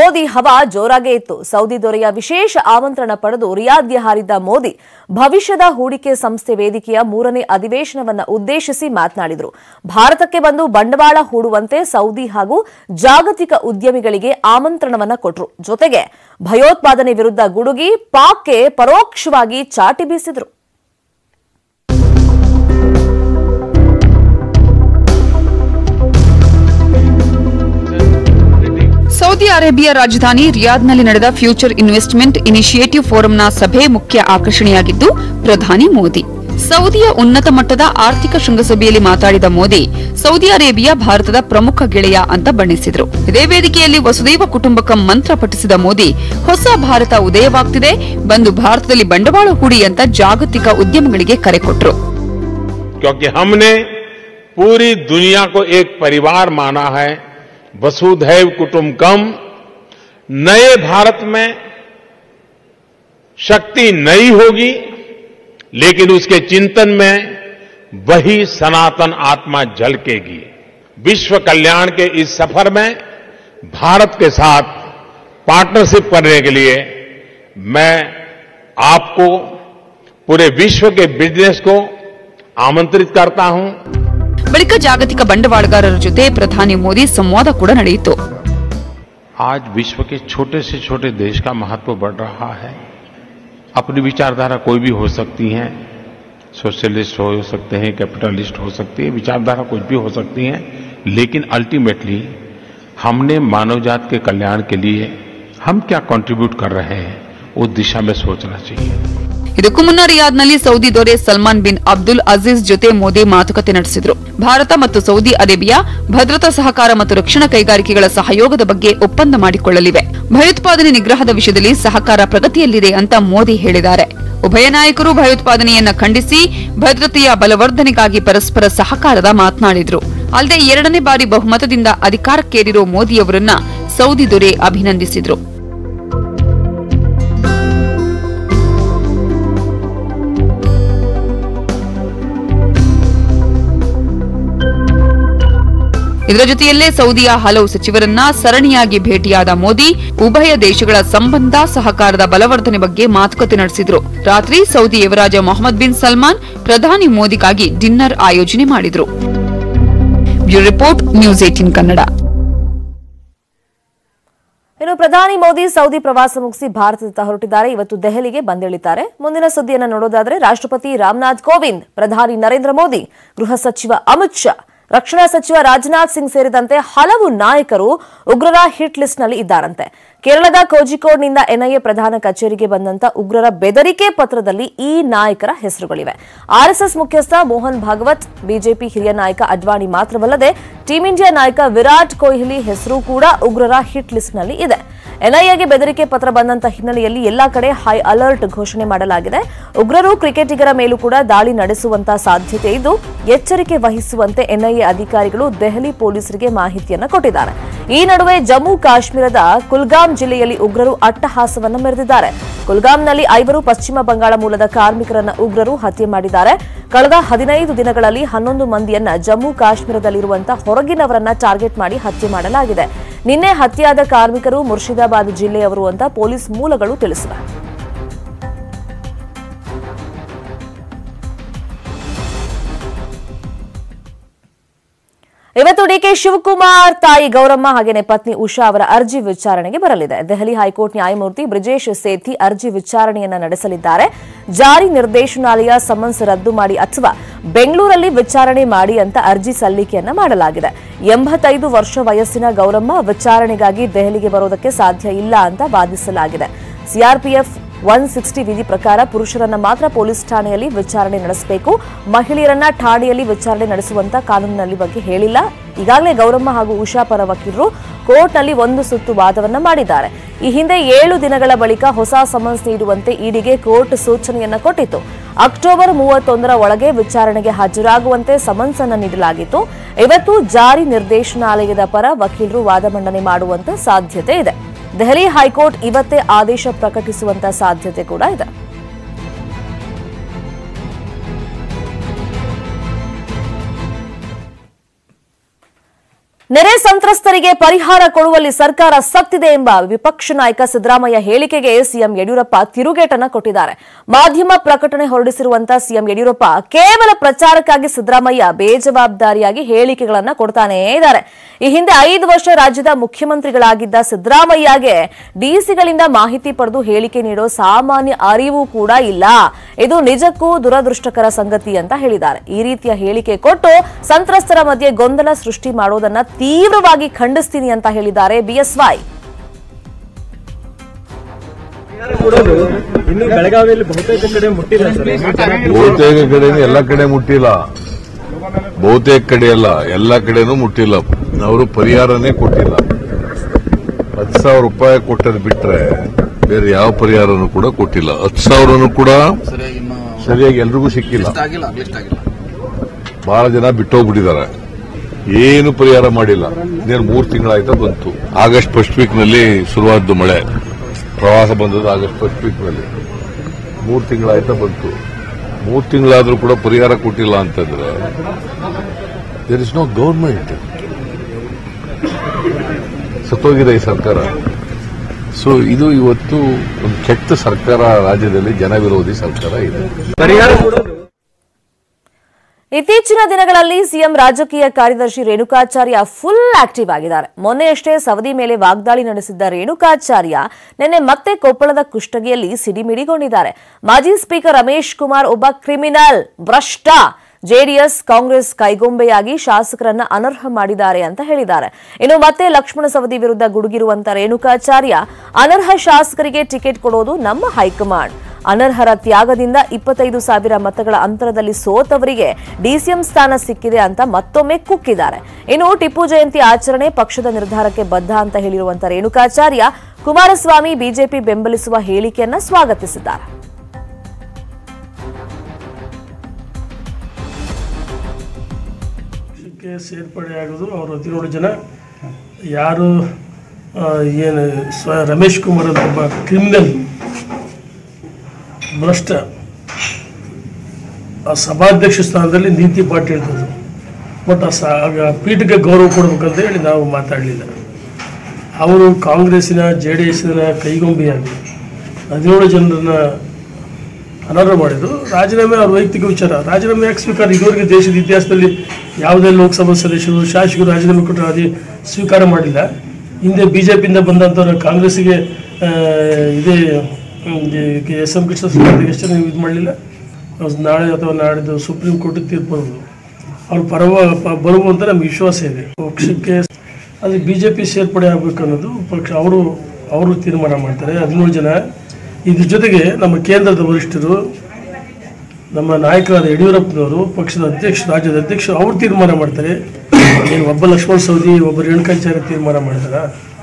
ಮೋದಿ ಹವಾ ಜೋರಾಗೇ ಇತ್ತು. ಸೌದಿ ದೊರೆಯ ವಿಶೇಷ ಆಮಂತ್ರಣ ಪಡೆದು ರಿಯಾದ್ಗೆ ಹಾರಿದ್ದ ಮೋದಿ ಭವಿಷ್ಯದ ಹೂಡಿಕೆ ಸಂಸ್ಥೆ ವೇದಿಕೆಯ 3ನೇ ಅಧಿವೇಶನವನ್ನು ಉದ್ದೇಶಿಸಿ ಮಾತನಾಡಿದರು. ಭಾರತಕ್ಕೆ ಬಂದು ಬಂಡವಾಳ ಹೂಡುವಂತೆ ಸೌದಿ ಹಾಗೂ ಜಾಗತಿಕ ಉದ್ಯಮಿಗಳಿಗೆ ಆಮಂತ್ರಣವನ್ನ ಕೊಟ್ಟರು. ಜೊತೆಗೆ ಭಯೋತ್ಪಾದನೆ ವಿರುದ್ಧ ಗುಡುಗಿ ಪಾಕ್ಗೆ ಪರೋಕ್ಷವಾಗಿ ಚಾಟಿ ಬೀಸಿದರು. ಸೌದಿ ಅರೇಬಿಯಾ ರಾಜಧಾನಿ ರಿಯಾದ್ನಲ್ಲಿ ನಡೆದ ಫ್ಯೂಚರ್ ಇನ್ವೆಸ್ಟ್ಮೆಂಟ್ ಇನಿಷಿಯೇಟಿವ್ ಫೋರಂನ ಸಭೆ ಮುಖ್ಯ ಆಕರ್ಷಣೆಯಾಗಿದ್ದು ಪ್ರಧಾನಿ ಮೋದಿ. ಸೌದಿಯ ಉನ್ನತ ಮಟ್ಟದ ಆರ್ಥಿಕ ಶೃಂಗಸಭೆಯಲ್ಲಿ ಮಾತನಾಡಿದ ಮೋದಿ ಸೌದಿ ಅರೇಬಿಯಾ ಭಾರತದ ಪ್ರಮುಖ ಗೆಳೆಯ ಅಂತ ಬಣ್ಣಿಸಿದರು. ಇದೇ ವೇದಿಕೆಯಲ್ಲಿ ವಸುದೈವ ಕುಟುಂಬಕಂ ಮಂತ್ರ ಪಠಿಸಿದ ಮೋದಿ ಹೊಸ ಭಾರತ ಉದಯವಾಗ್ತಿದೆ, ಬಂದು ಭಾರತದಲ್ಲಿ ಬಂಡವಾಳ ಹೂಡಿ ಅಂತ ಜಾಗತಿಕ ಉದ್ಯಮಗಳಿಗೆ ಕರೆ ಕೊಟ್ಟರು. क्योंकि हमने पूरी दुनिया को एक परिवार माना है, वसुधैव कुटुंबकम। नए भारत में शक्ति नई होगी, लेकिन उसके चिंतन में वही सनातन आत्मा झलकेगी। विश्व कल्याण के इस सफर में भारत के साथ पार्टनरशिप करने के लिए मैं आपको, पूरे विश्व के बिजनेस को आमंत्रित करता हूं। ಬಳಿಕ ಜಾಗತಿಕ ಬಂಡವಾಳಗಾರರ ಜೊತೆ ಪ್ರಧಾನಿ ಮೋದಿ ಸಂವಾದ ಕೂಡ ನಡೆಯಿತು. आज विश्व के छोटे से छोटे देश का महत्व बढ़ रहा है। अपनी विचारधारा कोई भी हो सकती है, सोशलिस्ट हो सकते हैं, कैपिटलिस्ट हो सकती है, विचारधारा कुछ भी हो सकती है, लेकिन अल्टीमेटली हमने मानव जात के कल्याण के लिए हम क्या कंट्रीब्यूट कर रहे हैं, उस दिशा में सोचना चाहिए। ಇದಕ್ಕೂ ಮುನ್ನ ರಿಯಾದ್ನಲ್ಲಿ ಸೌದಿ ದೊರೆ ಸಲ್ಮಾನ್ ಬಿನ್ ಅಬ್ದುಲ್ ಅಜೀಜ್ ಜೊತೆ ಮೋದಿ ಮಾತುಕತೆ ನಡೆಸಿದರು. ಭಾರತ ಮತ್ತು ಸೌದಿ ಅರೇಬಿಯಾ ಭದ್ರತಾ ಸಹಕಾರ ಮತ್ತು ರಕ್ಷಣಾ ಕೈಗಾರಿಕೆಗಳ ಸಹಯೋಗದ ಬಗ್ಗೆ ಒಪ್ಪಂದ ಮಾಡಿಕೊಳ್ಳಲಿವೆ. ಭಯೋತ್ಪಾದನೆ ನಿಗ್ರಹದ ವಿಷಯದಲ್ಲಿ ಸಹಕಾರ ಪ್ರಗತಿಯಲ್ಲಿದೆ ಅಂತ ಮೋದಿ ಹೇಳಿದ್ದಾರೆ. ಉಭಯ ನಾಯಕರು ಭಯೋತ್ಪಾದನೆಯನ್ನ ಖಂಡಿಸಿ ಭದ್ರತೆಯ ಬಲವರ್ಧನೆಗಾಗಿ ಪರಸ್ಪರ ಸಹಕಾರದ ಮಾತನಾಡಿದರು. ಅಲ್ಲದೆ 2ನೇ ಬಾರಿ ಬಹುಮತದಿಂದ ಅಧಿಕಾರಕ್ಕೇರಿರೋ ಮೋದಿಯವರನ್ನ ಸೌದಿ ದೊರೆ ಅಭಿನಂದಿಸಿದರು. ಇದರ ಜೊತೆಯಲ್ಲೇ ಸೌದಿಯ ಹಲವು ಸಚಿವರನ್ನ ಸರಣಿಯಾಗಿ ಭೇಟಿಯಾದ ಮೋದಿ ಉಭಯ ದೇಶಗಳ ಸಂಬಂಧ ಸಹಕಾರದ ಬಲವರ್ಧನೆ ಬಗ್ಗೆ ಮಾತುಕತೆ ನಡೆಸಿದರು. ರಾತ್ರಿ ಸೌದಿ ಯುವರಾಜ ಮೊಹಮ್ಮದ್ ಬಿನ್ ಸಲ್ಮಾನ್ ಪ್ರಧಾನಿ ಮೋದಿಗಾಗಿ ಡಿನ್ನರ್ ಆಯೋಜನೆ ಮಾಡಿದರು. Bureau report, news 18 Kannada. ಇನ್ನು ಪ್ರಧಾನಿ ಮೋದಿ ಸೌದಿ ಪ್ರವಾಸ ಮುಗಿಸಿ ಭಾರತದತ್ತ ಹೊರಟಿದ್ದಾರೆ. ಇವತ್ತು ದೆಹಲಿಗೆ ಬಂದಿಳಿತಾರೆ. ಮುಂದಿನ ಸುದ್ದಿಯನ್ನು ನೋಡೋದಾದ್ರೆ ರಾಷ್ಟ್ರಪತಿ ರಾಮನಾಥ್ ಕೋವಿಂದ್, ಪ್ರಧಾನಿ ನರೇಂದ್ರ ಮೋದಿ, ಗೃಹ ಸಚಿವ ಅಮಿತ್ ಶಾ, ರಕ್ಷಣಾ ಸಚಿವ ರಾಜನಾಥ್ ಸಿಂಗ್ ಸೇರಿದಂತೆ ಹಲವು ನಾಯಕರು ಉಗ್ರರ ಹಿಟ್ ಲಿಸ್ಟ್ನಲ್ಲಿ ಇದ್ದಾರಂತೆ. ಕೇರಳದ ಕೋಜಿಕೋಡ್ನಿಂದ ಎನ್ಐಎ ಪ್ರಧಾನ ಕಚೇರಿಗೆ ಬಂದಂತ ಉಗ್ರರ ಬೆದರಿಕೆ ಪತ್ರದಲ್ಲಿ ಈ ನಾಯಕರ ಹೆಸರುಗಳಿವೆ. ಆರ್ಎಸ್ಎಸ್ ಮುಖ್ಯಸ್ಥ ಮೋಹನ್ ಭಾಗವತ್, ಬಿಜೆಪಿ ಹಿರಿಯ ನಾಯಕ ಅಡ್ವಾಣಿ ಮಾತ್ರವಲ್ಲದೆ ಟೀಂ ಇಂಡಿಯಾ ನಾಯಕ ವಿರಾಟ್ ಕೊಹ್ಲಿ ಹೆಸರು ಕೂಡ ಉಗ್ರರ ಹಿಟ್ ಲಿಸ್ಟ್ನಲ್ಲಿ ಇದೆ. ಎನ್ಐಎಗೆ ಬೆದರಿಕೆ ಪತ್ರ ಬಂದಂತ ಹಿನ್ನೆಲೆಯಲ್ಲಿ ಎಲ್ಲಾ ಕಡೆ ಹೈ ಅಲರ್ಟ್ ಘೋಷಣೆ ಮಾಡಲಾಗಿದೆ. ಉಗ್ರರು ಕ್ರಿಕೆಟಿಗರ ಮೇಲೂ ಕೂಡ ದಾಳಿ ನಡೆಸುವಂತಹ ಸಾಧ್ಯತೆ ಇದ್ದು ಎಚ್ಚರಿಕೆ ವಹಿಸುವಂತೆ ಎನ್ಐಎ ಅಧಿಕಾರಿಗಳು ದೆಹಲಿ ಪೊಲೀಸರಿಗೆ ಮಾಹಿತಿಯನ್ನು ಕೊಟ್ಟಿದ್ದಾರೆ. ಈ ನಡುವೆ ಜಮ್ಮು ಕಾಶ್ಮೀರದ ಕುಲ್ಗಾಮ್ ಜಿಲ್ಲೆಯಲ್ಲಿ ಉಗ್ರರು ಅಟ್ಟಹಾಸವನ್ನು ಮೆರೆದಿದ್ದಾರೆ. ಕುಲ್ಗಾಮ್ನಲ್ಲಿ 5 ಪಶ್ಚಿಮ ಬಂಗಾಳ ಮೂಲದ ಕಾರ್ಮಿಕರನ್ನ ಉಗ್ರರು ಹತ್ಯೆ ಮಾಡಿದ್ದಾರೆ. ಕಳೆದ 15 ದಿನಗಳಲ್ಲಿ 11 ಮಂದಿಯನ್ನ ಜಮ್ಮು ಕಾಶ್ಮೀರದಲ್ಲಿರುವಂತಹ ಹೊರಗಿನವರನ್ನ ಟಾರ್ಗೆಟ್ ಮಾಡಿ ಹತ್ಯೆ ಮಾಡಲಾಗಿದೆ. ನಿನ್ನೆ ಹತ್ಯೆಯಾದ ಕಾರ್ಮಿಕರು ಮುರ್ಷಿದಾಬಾದ್ ಜಿಲ್ಲೆಯವರು ಅಂತ ಪೊಲೀಸ್ ಮೂಲಗಳು ತಿಳಿಸಿವೆ. ಇವತ್ತು ಡಿಕೆ ಶಿವಕುಮಾರ್ ತಾಯಿ ಗೌರಮ್ಮ ಹಾಗೇನೆ ಪತ್ನಿ ಉಷಾ ಅವರ ಅರ್ಜಿ ವಿಚಾರಣೆಗೆ ಬರಲಿದೆ. ದೆಹಲಿ ಹೈಕೋರ್ಟ್ ನ್ಯಾಯಮೂರ್ತಿ ಬ್ರಿಜೇಶ್ ಸೇಥಿ ಅರ್ಜಿ ವಿಚಾರಣೆಯನ್ನ ನಡೆಸಲಿದ್ದಾರೆ. ಜಾರಿ ನಿರ್ದೇಶನಾಲಯ ಸಮನ್ಸ್ ರದ್ದು ಮಾಡಿ ಅಥವಾ ಬೆಂಗಳೂರಲ್ಲಿ ವಿಚಾರಣೆ ಮಾಡಿ ಅಂತ ಅರ್ಜಿ ಸಲ್ಲಿಕೆಯನ್ನ ಮಾಡಲಾಗಿದೆ. 85 ವರ್ಷ ವಯಸ್ಸಿನ ಗೌರಮ್ಮ ವಿಚಾರಣೆಗಾಗಿ ದೆಹಲಿಗೆ ಬರೋದಕ್ಕೆ ಸಾಧ್ಯ ಇಲ್ಲ ಅಂತ ವಾದಿಸಲಾಗಿದೆ. ಸಿಆರ್ಪಿಎಫ್ 160 ವಿಧಿ ಪ್ರಕಾರ ಪುರುಷರನ್ನ ಮಾತ್ರ ಪೊಲೀಸ್ ಠಾಣೆಯಲ್ಲಿ ವಿಚಾರಣೆ ನಡೆಸಬೇಕು, ಮಹಿಳೆಯರನ್ನ ಠಾಣೆಯಲ್ಲಿ ವಿಚಾರಣೆ ನಡೆಸುವಂತ ಕಾನೂನಿನಲ್ಲಿ ಬಗ್ಗೆ ಹೇಳಿಲ್ಲ. ಈಗಾಗಲೇ ಗೌರಮ್ಮ ಹಾಗೂ ಉಷಾ ಪರ ವಕೀಲರು ಕೋರ್ಟ್ನಲ್ಲಿ 1 ಸುತ್ತು ವಾದವನ್ನ ಮಾಡಿದ್ದಾರೆ. ಈ ಹಿಂದೆ 7 ದಿನಗಳ ಬಳಿಕ ಹೊಸ ಸಮನ್ಸ್ ನೀಡುವಂತೆ ಇಡಿಗೆ ಕೋರ್ಟ್ ಸೂಚನೆಯನ್ನ ಕೊಟ್ಟಿತ್ತು. ಅಕ್ಟೋಬರ್ 31ರ ಒಳಗೆ ವಿಚಾರಣೆಗೆ ಹಾಜರಾಗುವಂತೆ ಸಮನ್ಸ್ ಅನ್ನು ನೀಡಲಾಗಿತ್ತು. ಇವತ್ತು ಜಾರಿ ನಿರ್ದೇಶನಾಲಯದ ಪರ ವಕೀಲರು ವಾದ ಮಂಡನೆ ಮಾಡುವಂತ ಸಾಧ್ಯತೆ ಇದೆ. ದೆಹಲಿ ಹೈಕೋರ್ಟ್ ಇವತ್ತೇ ಆದೇಶ ಪ್ರಕಟಿಸುವಂತ ಸಾಧ್ಯತೆ ಕೂಡ ಇದೆ. ನೆರೆ ಸಂತ್ರಸ್ತರಿಗೆ ಪರಿಹಾರ ಕೊಡುವಲ್ಲಿ ಸರ್ಕಾರ ಸತ್ತಿದೆ ಎಂಬ ವಿಪಕ್ಷ ನಾಯಕ ಸಿದ್ದರಾಮಯ್ಯ ಹೇಳಿಕೆಗೆ ಸಿಎಂ ಯಡಿಯೂರಪ್ಪ ತಿರುಗೇಟನ್ನ ಕೊಟ್ಟಿದ್ದಾರೆ. ಮಾಧ್ಯಮ ಪ್ರಕಟಣೆ ಹೊರಡಿಸಿರುವಂತಹ ಸಿಎಂ ಯಡಿಯೂರಪ್ಪ ಕೇವಲ ಪ್ರಚಾರಕ್ಕಾಗಿ ಸಿದ್ದರಾಮಯ್ಯ ಬೇಜವಾಬ್ದಾರಿಯಾಗಿ ಹೇಳಿಕೆಗಳನ್ನ ಕೊಡ್ತಾನೇ ಇದ್ದಾರೆ. ಈ ಹಿಂದೆ 5 ವರ್ಷ ರಾಜ್ಯದ ಮುಖ್ಯಮಂತ್ರಿಗಳಾಗಿದ್ದ ಸಿದ್ದರಾಮಯ್ಯಗೆ ಡಿಸಿಗಳಿಂದ ಮಾಹಿತಿ ಪಡೆದು ಹೇಳಿಕೆ ನೀಡೋ ಸಾಮಾನ್ಯ ಅರಿವು ಕೂಡ ಇಲ್ಲ. ಇದು ನಿಜಕ್ಕೂ ದುರದೃಷ್ಟಕರ ಸಂಗತಿ ಅಂತ ಹೇಳಿದ್ದಾರೆ. ಈ ರೀತಿಯ ಹೇಳಿಕೆ ಕೊಟ್ಟು ಸಂತ್ರಸ್ತರ ಮಧ್ಯೆ ಗೊಂದಲ ಸೃಷ್ಟಿ ಮಾಡೋದನ್ನ ತೀವ್ರವಾಗಿ ಖಂಡಿಸ್ತೀನಿ ಅಂತ ಹೇಳಿದ್ದಾರೆ ಬಿಎಸ್ವೈ. ಬೆಳಗಾವಿಯಲ್ಲಿ ಬಹುತೇಕ ಕಡೆ ಮುಟ್ಟಿಲ್ಲ. ಬಹುತೇಕ ಕಡೆ ಎಲ್ಲ ಕಡೆ ಮುಟ್ಟಿಲ್ಲ, ಬಹುತೇಕ ಕಡೆ ಅಲ್ಲ, ಎಲ್ಲ ಕಡೆನೂ ಮುಟ್ಟಿಲ್ಲ. ಅವರು ಪರಿಹಾರನೇ ಕೊಟ್ಟಿಲ್ಲ. 10,000 ರೂಪಾಯಿ ಕೊಟ್ಟದ್ ಬಿಟ್ರೆ ಬೇರೆ ಯಾವ ಪರಿಹಾರನೂ ಕೂಡ ಕೊಟ್ಟಿಲ್ಲ. 10,000 ಕೂಡ ಸರಿಯಾಗಿ ಎಲ್ರಿಗೂ ಸಿಕ್ಕಿಲ್ಲ. ಬಹಳ ಜನ ಬಿಟ್ಟೋಗ್ಬಿಟ್ಟಿದ್ದಾರೆ, ಏನು ಪರಿಹಾರ ಮಾಡಿಲ್ಲ. 3 ತಿಂಗಳಾಯ್ತಾ ಬಂತು. ಆಗಸ್ಟ್ ಫಸ್ಟ್ ವೀಕ್ ನಲ್ಲಿ ಶುರುವಾದ್ದು ಮಳೆ, ಪ್ರವಾಹ ಬಂದದ್ದು ಆಗಸ್ಟ್ ಫಸ್ಟ್ ವೀಕ್ ನಲ್ಲಿ. 3 ತಿಂಗಳಾಯ್ತಾ ಬಂತು. 3 ತಿಂಗಳಾದ್ರೂ ಕೂಡ ಪರಿಹಾರ ಕೊಟ್ಟಿಲ್ಲ ಅಂತಂದ್ರೆ ದೇರ್ ಇಸ್ ನೋ ಗವರ್ಮೆಂಟ್. ಸತ್ತೋಗಿದೆ ಈ ಸರ್ಕಾರ. ಸೊ ಇದು ಇವತ್ತು ಒಂದು ಕೆಟ್ಟ ಸರ್ಕಾರ, ರಾಜ್ಯದಲ್ಲಿ ಜನ ವಿರೋಧಿ ಸರ್ಕಾರ ಇದೆ. ಇತ್ತೀಚಿನ ದಿನಗಳಲ್ಲಿ ಸಿಎಂ ರಾಜಕೀಯ ಕಾರ್ಯದರ್ಶಿ ರೇಣುಕಾಚಾರ್ಯ ಫುಲ್ ಆಕ್ಟಿವ್ ಆಗಿದ್ದಾರೆ. ಮೊನ್ನೆಯಷ್ಟೇ ಸವದಿ ಮೇಲೆ ವಾಗ್ದಾಳಿ ನಡೆಸಿದ್ದ ರೇಣುಕಾಚಾರ್ಯ ನಿನ್ನೆ ಮತ್ತೆ ಕೊಪ್ಪಳದ ಕುಷ್ಟಗಿಯಲ್ಲಿ ಸಿಡಿಮಿಡಿಗೊಂಡಿದ್ದಾರೆ. ಮಾಜಿ ಸ್ಪೀಕರ್ ರಮೇಶ್ ಕುಮಾರ್ ಒಬ್ಬ ಕ್ರಿಮಿನಲ್, ಭ್ರಷ್ಟ, ಜೆಡಿಎಸ್ ಕಾಂಗ್ರೆಸ್ ಕೈಗೊಂಬೆಯಾಗಿ ಶಾಸಕರನ್ನ ಅನರ್ಹ ಮಾಡಿದ್ದಾರೆ ಅಂತ ಹೇಳಿದ್ದಾರೆ. ಇನ್ನು ಮತ್ತೆ ಲಕ್ಷ್ಮಣ ಸವದಿ ವಿರುದ್ಧ ಗುಡುಗಿರುವಂತ ರೇಣುಕಾಚಾರ್ಯ, ಅನರ್ಹ ಶಾಸಕರಿಗೆ ಟಿಕೆಟ್ ಕೊಡೋದು ನಮ್ಮ ಹೈಕಮಾಂಡ್. ಅನರ್ಹರ ತ್ಯಾಗದಿಂದ 25,000 ಮತಗಳ ಅಂತರದಲ್ಲಿ ಸೋತವರಿಗೆ ಡಿಸಿಎಂ ಸ್ಥಾನ ಸಿಕ್ಕಿದೆ ಅಂತ ಮತ್ತೊಮ್ಮೆ ಕುಕ್ಕಿದ್ದಾರೆ. ಇನ್ನು ಟಿಪ್ಪು ಜಯಂತಿ ಆಚರಣೆ ಪಕ್ಷದ ನಿರ್ಧಾರಕ್ಕೆ ಬದ್ಧ ಅಂತ ಹೇಳಿರುವಂತಹ ರೇಣುಕಾಚಾರ್ಯ ಕುಮಾರಸ್ವಾಮಿ ಬಿಜೆಪಿ ಬೆಂಬಲಿಸುವ ಹೇಳಿಕೆಯನ್ನ ಸ್ವಾಗತಿಸಿದ್ದಾರೆ. ಸೇರ್ಪಡೆಯಾಗೋದು ಅವರು 17 ಜನ ಯಾರು ಏನು ರಮೇಶ್ ಕುಮಾರ್ ಅಂತ ಒಬ್ಬ ಕ್ರಿಮಿನಲ್, ಭ್ರಷ್ಟ, ಆ ಸಭಾಧ್ಯಕ್ಷ ಸ್ಥಾನದಲ್ಲಿ ನೀತಿ ಪಾಠ ಹೇಳ್ತದ್ದು. ಬಟ್ ಆ ಪೀಠಕ್ಕೆ ಗೌರವ ಕೊಡಬೇಕಂತ ಹೇಳಿ ನಾವು ಮಾತಾಡಲಿಲ್ಲ. ಅವರು ಕಾಂಗ್ರೆಸ್ಸಿನ JDSನ ಕೈಗೊಂಬೆಯಾಗಿ 17 ಜನರನ್ನ ಅನರ್ಹ ಮಾಡಿದ್ರು. ರಾಜೀನಾಮೆ ಅವ್ರ ವೈಯಕ್ತಿಕ ವಿಚಾರ. ರಾಜೀನಾಮೆ ಯಾಕೆ ಸ್ವೀಕಾರ? ಇದುವರೆಗೆ ದೇಶದ ಇತಿಹಾಸದಲ್ಲಿ ಯಾವುದೇ ಲೋಕಸಭಾ ಸದಸ್ಯರು, ಶಾಸಕರು ರಾಜೀನಾಮೆ ಕೊಟ್ಟರೆ ಅದು ಸ್ವೀಕಾರ ಮಾಡಿಲ್ಲ. ಹಿಂದೆ ಬಿಜೆಪಿಯಿಂದ ಬಂದಂಥವ್ರು ಕಾಂಗ್ರೆಸ್ಸಿಗೆ ಇದೇ SM ಕೃಷ್ಣ ಸ್ವಾಮಿಗೆ ಎಷ್ಟು ನೀವು ಇದು ಮಾಡಲಿಲ್ಲ. ನಾಳೆ ಅಥವಾ ನಾಡಿದ್ದು ಸುಪ್ರೀಂ ಕೋರ್ಟ್ ತೀರ್ಪು ಬರೋದು, ಅವ್ರು ಬರುವ ಅಂತ ನಮ್ಗೆ ವಿಶ್ವಾಸ ಇದೆ. ಪಕ್ಷಕ್ಕೆ ಅದು ಬಿಜೆಪಿ ಸೇರ್ಪಡೆ ಆಗಬೇಕು ಅನ್ನೋದು ಪಕ್ಷ ಅವರು ತೀರ್ಮಾನ ಮಾಡ್ತಾರೆ. 17 ಜನ. ಇದ್ರ ಜೊತೆಗೆ ನಮ್ಮ ಕೇಂದ್ರದ ವರಿಷ್ಠರು, ನಮ್ಮ ನಾಯಕರಾದ ಯಡಿಯೂರಪ್ಪನವರು, ಪಕ್ಷದ ಅಧ್ಯಕ್ಷ, ರಾಜ್ಯದ ಅಧ್ಯಕ್ಷರು ಅವ್ರು ತೀರ್ಮಾನ ಮಾಡ್ತಾರೆ. ಏನು ಒಬ್ಬ ಲಕ್ಷ್ಮಣ ಸವದಿ, ಒಬ್ಬ ರೇಣುಕಾಚಾರ್ಯ ತೀರ್ಮಾನ ಮಾಡ್ತಾರ?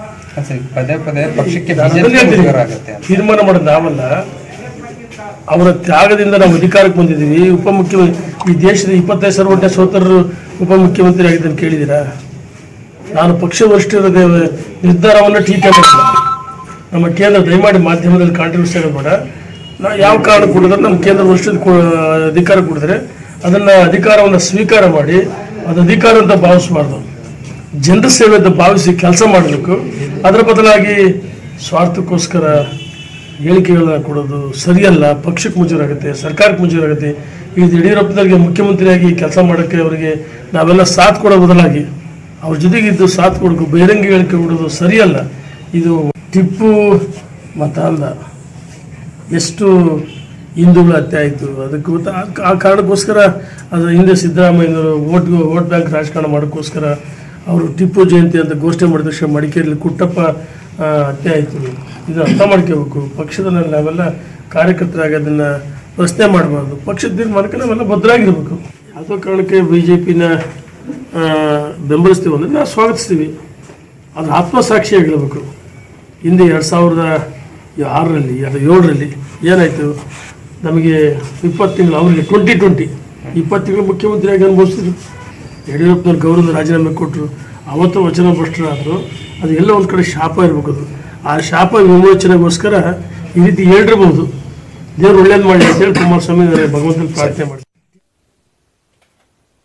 ತೀರ್ಮಾನ ಮಾಡೋದು ನಾವಲ್ಲ. ಅವರ ತ್ಯಾಗದಿಂದ ನಾವು ಅಧಿಕಾರಕ್ಕೆ ಬಂದಿದ್ದೀವಿ. ಈ ದೇಶದ 25,000 ಸೋತರರು ಉಪಮುಖ್ಯಮಂತ್ರಿ ಆಗಿದ್ದನ್ನು ಕೇಳಿದ್ದೀರಾ? ನಾನು ಪಕ್ಷ ವರಿಷ್ಠರ ನಿರ್ಧಾರವನ್ನು ಟೀಕೆ ಮಾಡಿಲ್ಲ. ನಮ್ಮ ಕೇಂದ್ರ ದಯಮಾಡಿ ಮಾಧ್ಯಮದಲ್ಲಿ ಕಾಂಟ್ರವರ್ಸಿ ಆಗೋದು ಬೇಡ. ನಾವು ಯಾವ ಕಾರಣ ಕೊಡಿದ್ರೆ ನಮ್ಮ ಕೇಂದ್ರ ವರಿಷ್ಠದ ಅಧಿಕಾರ ಕೊಡಿದ್ರೆ ಅದನ್ನು ಅಧಿಕಾರವನ್ನು ಸ್ವೀಕಾರ ಮಾಡಿ, ಅದು ಅಧಿಕಾರ ಅಂತ ಭಾವಿಸಬಾರ್ದು. ಜನರ ಸೇವೆ ಅಂತ ಭಾವಿಸಿ ಕೆಲಸ ಮಾಡಬೇಕು. ಅದರ ಬದಲಾಗಿ ಸ್ವಾರ್ಥಕ್ಕೋಸ್ಕರ ಹೇಳಿಕೆಗಳನ್ನ ಕೊಡೋದು ಸರಿಯಲ್ಲ. ಪಕ್ಷಕ್ಕೆ ಮುಜುಗರಾಗುತ್ತೆ, ಸರ್ಕಾರಕ್ಕೆ ಮುಜುಗರಾಗುತ್ತೆ. ಈಗ ಯಡಿಯೂರಪ್ಪನವರಿಗೆ ಮುಖ್ಯಮಂತ್ರಿಯಾಗಿ ಕೆಲಸ ಮಾಡೋಕ್ಕೆ ಅವರಿಗೆ ನಾವೆಲ್ಲ ಸಾಥ್ ಕೊಡೋ ಬದಲಾಗಿ ಅವ್ರ ಜೊತೆಗಿದ್ದು ಸಾಥ್ ಕೊಡಬೇಕು. ಬಹಿರಂಗ ಹೇಳಿಕೆ ಕೊಡೋದು ಸರಿಯಲ್ಲ. ಇದು ಟಿಪ್ಪು ಮತ ಅಲ್ಲ, ಎಷ್ಟು ಹಿಂದೂಗಳ ಹತ್ಯೆ ಆಯಿತು ಅದಕ್ಕೆ ಆ ಕಾರಣಕ್ಕೋಸ್ಕರ ಅದು ಹಿಂದೆ ಸಿದ್ದರಾಮಯ್ಯನವರು ವೋಟ್ ಬ್ಯಾಂಕ್ ರಾಜಕಾರಣ ಮಾಡೋಕ್ಕೋಸ್ಕರ ಅವರು ಟಿಪ್ಪು ಜಯಂತಿ ಅಂತ ಘೋಷಣೆ ಮಾಡಿದ ತಕ್ಷಣ ಮಡಿಕೇರಿಯಲ್ಲಿ ಕುಟ್ಟಪ್ಪ ಹತ್ಯೆ ಆಯಿತು. ಇದು ಅರ್ಥ ಮಾಡ್ಕೋಬೇಕು. ಪಕ್ಷದಲ್ಲಿ ನಾವೆಲ್ಲ ಕಾರ್ಯಕರ್ತರಾಗಿ ಅದನ್ನು ಪ್ರಶ್ನೆ ಮಾಡಬಾರ್ದು. ಪಕ್ಷದ ತೀರ್ಮಾನಕ್ಕೆ ನಾವೆಲ್ಲ ಭದ್ರಾಗಿರ್ಬೇಕು. ಯಾವುದೋ ಕಾರಣಕ್ಕೆ BJPನ ಬೆಂಬಲಿಸ್ತೀವಿ ಅಂದರೆ ನಾವು ಸ್ವಾಗತಿಸ್ತೀವಿ. ಅದು ಆತ್ಮಸಾಕ್ಷಿಯಾಗಿ ಹೇಳಬೇಕು. ಹಿಂದೆ 2006ರಲ್ಲಿ ಅಥವಾ 2007ರಲ್ಲಿ ಏನಾಯಿತು? ನಮಗೆ 20 ತಿಂಗಳು, ಅವರಿಗೆ 2020 20 ತಿಂಗಳು ಮುಖ್ಯಮಂತ್ರಿಯಾಗಿ ಅನುಭವಿಸಿದ್ರು. ಯಡಿಯೂರಪ್ಪನವ್ರು ಗೌರವದ ರಾಜೀನಾಮೆ ಕೊಟ್ಟರು. ಅವತ್ತು ವಚನ ಭ್ರಷ್ಟರಾದರು. ಅದು ಎಲ್ಲ ಒಂದು ಕಡೆ ಶಾಪ ಇರಬೇಕು. ಅದು ಆ ಶಾಪ ವಿಮೋಚನೆಗೋಸ್ಕರ ಈ ರೀತಿ ಹೇಳಿರ್ಬೋದು. ದೇವ್ರು ಒಳ್ಳೇದು ಮಾಡಿ ಅಂತೇಳಿ ಕುಮಾರಸ್ವಾಮಿ ಭಗವಂತನ ಪ್ರಾರ್ಥನೆ ಮಾಡಿ.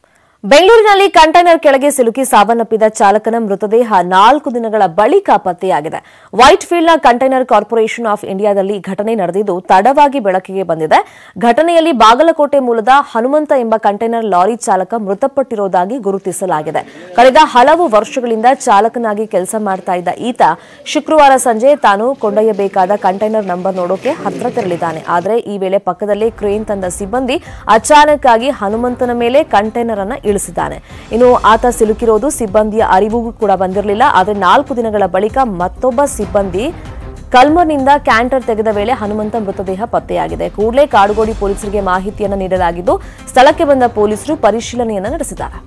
ಬೆಂಗಳೂರಿನಲ್ಲಿ ಕಂಟೈನರ್ ಕೆಳಗೆ ಸಿಲುಕಿ ಸಾವನ್ನಪ್ಪಿದ ಚಾಲಕನ ಮೃತದೇಹ 4 ದಿನಗಳ ಬಳಿಕ ಪತ್ತೆಯಾಗಿದೆ. ವೈಟ್ಫೀಲ್ಡ್ನ ಕಂಟೈನರ್ ಕಾರ್ಪೊರೇಷನ್ ಆಫ್ ಇಂಡಿಯಾದಲ್ಲಿ ಘಟನೆ ನಡೆದಿದ್ದು ತಡವಾಗಿ ಬೆಳಕಿಗೆ ಬಂದಿದೆ. ಘಟನೆಯಲ್ಲಿ ಬಾಗಲಕೋಟೆ ಮೂಲದ ಹನುಮಂತ ಎಂಬ ಕಂಟೈನರ್ ಲಾರಿ ಚಾಲಕ ಮೃತಪಟ್ಟಿರುವುದಾಗಿ ಗುರುತಿಸಲಾಗಿದೆ. ಕಳೆದ ಹಲವು ವರ್ಷಗಳಿಂದ ಚಾಲಕನಾಗಿ ಕೆಲಸ ಮಾಡ್ತಾ ಇದ್ದ ಈತ ಶುಕ್ರವಾರ ಸಂಜೆ ತಾನು ಕೊಂಡೊಯ್ಯಬೇಕಾದ ಕಂಟೈನರ್ ನಂಬರ್ ನೋಡೋಕೆ ಹತ್ರ ತೆರಳಿದ್ದಾನೆ. ಆದರೆ ಈ ವೇಳೆ ಪಕ್ಕದಲ್ಲೇ ಕ್ರೇನ್ ತಂದ ಸಿಬ್ಬಂದಿ ಅಚಾನಕ್ ಆಗಿ ಹನುಮಂತನ ಮೇಲೆ ಕಂಟೈನರ್ ಅನ್ನು ಇಳಿಸಿದ್ದಾನೆ. ಇನ್ನು ಆತ ಸಿಲುಕಿರೋದು ಸಿಬ್ಬಂದಿಯ ಅರಿವಿಗೂ ಕೂಡ ಬಂದಿರಲಿಲ್ಲ. ಆದರೆ 4 ದಿನಗಳ ಬಳಿಕ ಮತ್ತೊಬ್ಬ ಸಿಬ್ಬಂದಿ ಕಲ್ಮರ್ನಿಂದ ಕ್ಯಾಂಟರ್ ತೆಗೆದ ವೇಳೆ ಹನುಮಂತ ಮೃತದೇಹ ಪತ್ತೆಯಾಗಿದೆ. ಕೂಡಲೇ ಕಾಡುಗೋಡಿ ಪೊಲೀಸರಿಗೆ ಮಾಹಿತಿಯನ್ನು ನೀಡಲಾಗಿದ್ದು ಸ್ಥಳಕ್ಕೆ ಬಂದ ಪೊಲೀಸರು ಪರಿಶೀಲನೆಯನ್ನು ನಡೆಸಿದ್ದಾರೆ.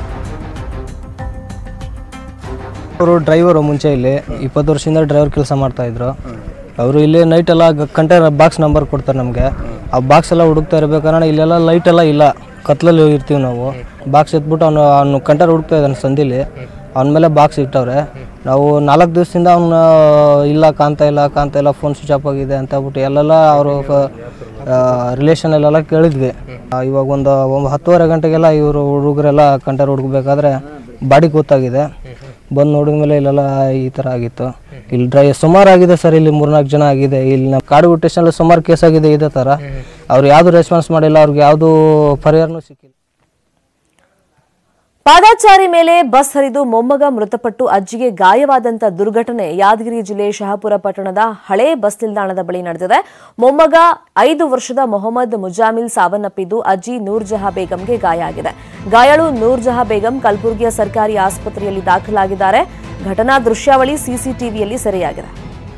ಅವರು ಡ್ರೈವರು ಮುಂಚೆ ಇಲ್ಲಿ 20 ವರ್ಷದಿಂದ ಡ್ರೈವರ್ ಕೆಲಸ ಮಾಡ್ತಾ ಇದ್ರು. ಅವರು ಇಲ್ಲಿ ನೈಟ್ ಎಲ್ಲ ಕಂಟೈನರ್ ಬಾಕ್ಸ್ ನಂಬರ್ ಕೊಡ್ತಾರೆ ನಮಗೆ. ಆ ಬಾಕ್ಸ್ ಎಲ್ಲ ಹುಡುಕ್ತಾ ಇರಬೇಕಾದ್ರೆ ಇಲ್ಲೆಲ್ಲ ಲೈಟ್ ಎಲ್ಲ ಇಲ್ಲ, ಕತ್ಲಲ್ಲಿ ಇರ್ತೀವಿ ನಾವು. ಬಾಕ್ಸ್ ಎತ್ಬಿಟ್ಟು ಅವನು ಕಂಟೈನರ್ ಹುಡುಕ್ತಾ ಇದ್ದಾನೆ ಸಂದಿಲಿ. ಅವನ ಮೇಲೆ ಬಾಕ್ಸ್ ಇಟ್ಟವ್ರೆ. ನಾವು 4 ದಿವಸದಿಂದ ಅವನು ಇಲ್ಲ ಕಾಣ್ತಾ ಇಲ್ಲ, ಫೋನ್ ಸ್ವಿಚ್ ಆಫ್ ಆಗಿದೆ ಅಂತ ಹೇಳ್ಬಿಟ್ಟು ಎಲ್ಲೆಲ್ಲ ಅವರು ರಿಲೇಷನಲ್ಲೆಲ್ಲ ಕೇಳಿದ್ವಿ. ಇವಾಗ ಒಂದು 10:30 ಗಂಟೆಗೆಲ್ಲ ಇವರು ಹುಡುಗರೆಲ್ಲ ಕಂಟೈನರ್ ಹುಡುಕ್ಬೇಕಾದ್ರೆ ಬಾಡಿ ಗೊತ್ತಾಗಿದೆ. ಬಂದು ನೋಡಿದ ಮೇಲೆ ಇಲ್ಲೆಲ್ಲ ಈ ಥರ ಆಗಿತ್ತು. ಇಲ್ಲಿ ಸುಮಾರು ಆಗಿದೆ ಸರ್, ಇಲ್ಲಿ 3-4 ಜನ ಆಗಿದೆ. ಇಲ್ಲಿ ನಮ್ಮ ಕಾಡುಗೋಡಿ ಸ್ಟೇಷನಲ್ಲಿ ಸುಮಾರು ಕೇಸ್ ಆಗಿದೆ ಇದೇ ಥರ. ಅವ್ರು ಯಾವುದು ರೆಸ್ಪಾನ್ಸ್ ಮಾಡಿಲ್ಲ, ಅವ್ರಿಗೆ ಯಾವುದು ಪರಿಹಾರನೂ ಸಿಕ್ಕಿಲ್ಲ. ಪಾದಾಚಾರಿ ಮೇಲೆ ಬಸ್ ಹರಿದು ಮೊಮ್ಮಗ ಮೃತಪಟ್ಟು ಅಜ್ಜಿಗೆ ಗಾಯವಾದಂಥ ದುರ್ಘಟನೆ ಯಾದಗಿರಿ ಜಿಲ್ಲೆ ಶಹಾಪುರ ಪಟ್ಟಣದ ಹಳೆ ಬಸ್ ನಿಲ್ದಾಣದ ಬಳಿ ನಡೆದಿದೆ. ಮೊಮ್ಮಗ 5 ವರ್ಷದ ಮೊಹಮ್ಮದ್ ಮುಜಾಮಿಲ್ ಸಾವನ್ನಪ್ಪಿದ್ದು ಅಜ್ಜಿ ನೂರ್ಜಹಾ ಬೇಗಂಗೆ ಗಾಯ ಆಗಿದೆ. ಗಾಯಾಳು ನೂರ್ಜಹಾ ಬೇಗಂ ಕಲಬುರಗಿಯ ಸರ್ಕಾರಿ ಆಸ್ಪತ್ರೆಯಲ್ಲಿ ದಾಖಲಾಗಿದ್ದಾರೆ. ಘಟನಾ ದೃಶ್ಯಾವಳಿ ಸಿಸಿಟಿವಿಯಲ್ಲಿ ಸೆರೆಯಾಗಿದೆ.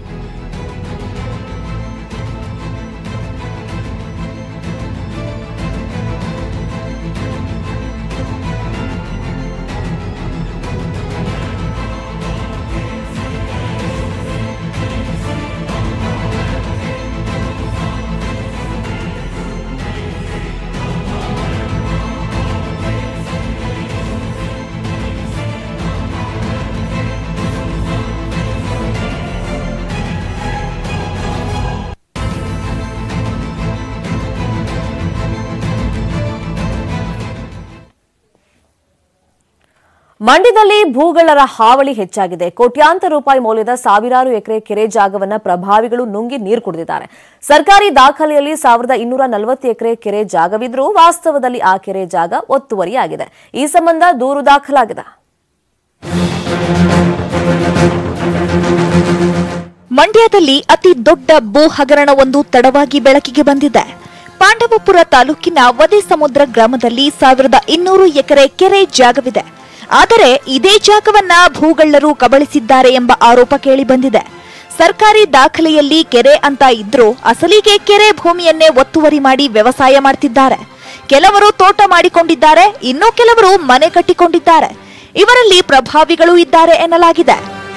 ಮಂಡ್ಯದಲ್ಲಿ ಭೂಗಳ್ಳರ ಹಾವಳಿ ಹೆಚ್ಚಾಗಿದೆ. ಕೋಟ್ಯಾಂತರ ರೂಪಾಯಿ ಮೌಲ್ಯದ ಸಾವಿರಾರು ಎಕರೆ ಕೆರೆ ಜಾಗವನ್ನು ಪ್ರಭಾವಿಗಳು ನುಂಗಿ ನೀರು ಕುಡಿದಿದ್ದಾರೆ. ಸರ್ಕಾರಿ ದಾಖಲೆಯಲ್ಲಿ 1240 ಎಕರೆ ಕೆರೆ ಜಾಗವಿದ್ರೂ ವಾಸ್ತವದಲ್ಲಿ ಆ ಕೆರೆ ಜಾಗ ಒತ್ತುವರಿಯಾಗಿದೆ. ಈ ಸಂಬಂಧ ದೂರು ದಾಖಲಾಗಿದೆ. ಮಂಡ್ಯದಲ್ಲಿ ಅತಿ ದೊಡ್ಡ ಭೂ ಹಗರಣವೊಂದು ತಡವಾಗಿ ಬೆಳಕಿಗೆ ಬಂದಿದೆ. ಪಾಂಡವಪುರ ತಾಲೂಕಿನ ವದೆಸಮುದ್ರ ಗ್ರಾಮದಲ್ಲಿ 1200 ಎಕರೆ ಕೆರೆ ಜಾಗವಿದೆ. ಆದರೆ ಇದೇ ಜಾಗವನ್ನ ಭೂಗಳ್ಳರು ಕಬಳಿಸಿದ್ದಾರೆ ಎಂಬ ಆರೋಪ ಕೇಳಿಬಂದಿದೆ. ಸರ್ಕಾರಿ ದಾಖಲೆಯಲ್ಲಿ ಕೆರೆ ಅಂತ ಇದ್ರೂ ಅಸಲಿಗೆ ಕೆರೆ ಭೂಮಿಯನ್ನೇ ಒತ್ತುವರಿ ಮಾಡಿ ವ್ಯವಸಾಯ ಮಾಡ್ತಿದ್ದಾರೆ. ಕೆಲವರು ತೋಟ ಮಾಡಿಕೊಂಡಿದ್ದಾರೆ, ಇನ್ನು ಕೆಲವರು ಮನೆ ಕಟ್ಟಿಕೊಂಡಿದ್ದಾರೆ. ಇವರಲ್ಲಿ ಪ್ರಭಾವಿಗಳು ಇದ್ದಾರೆ ಎನ್ನಲಾಗಿದೆ.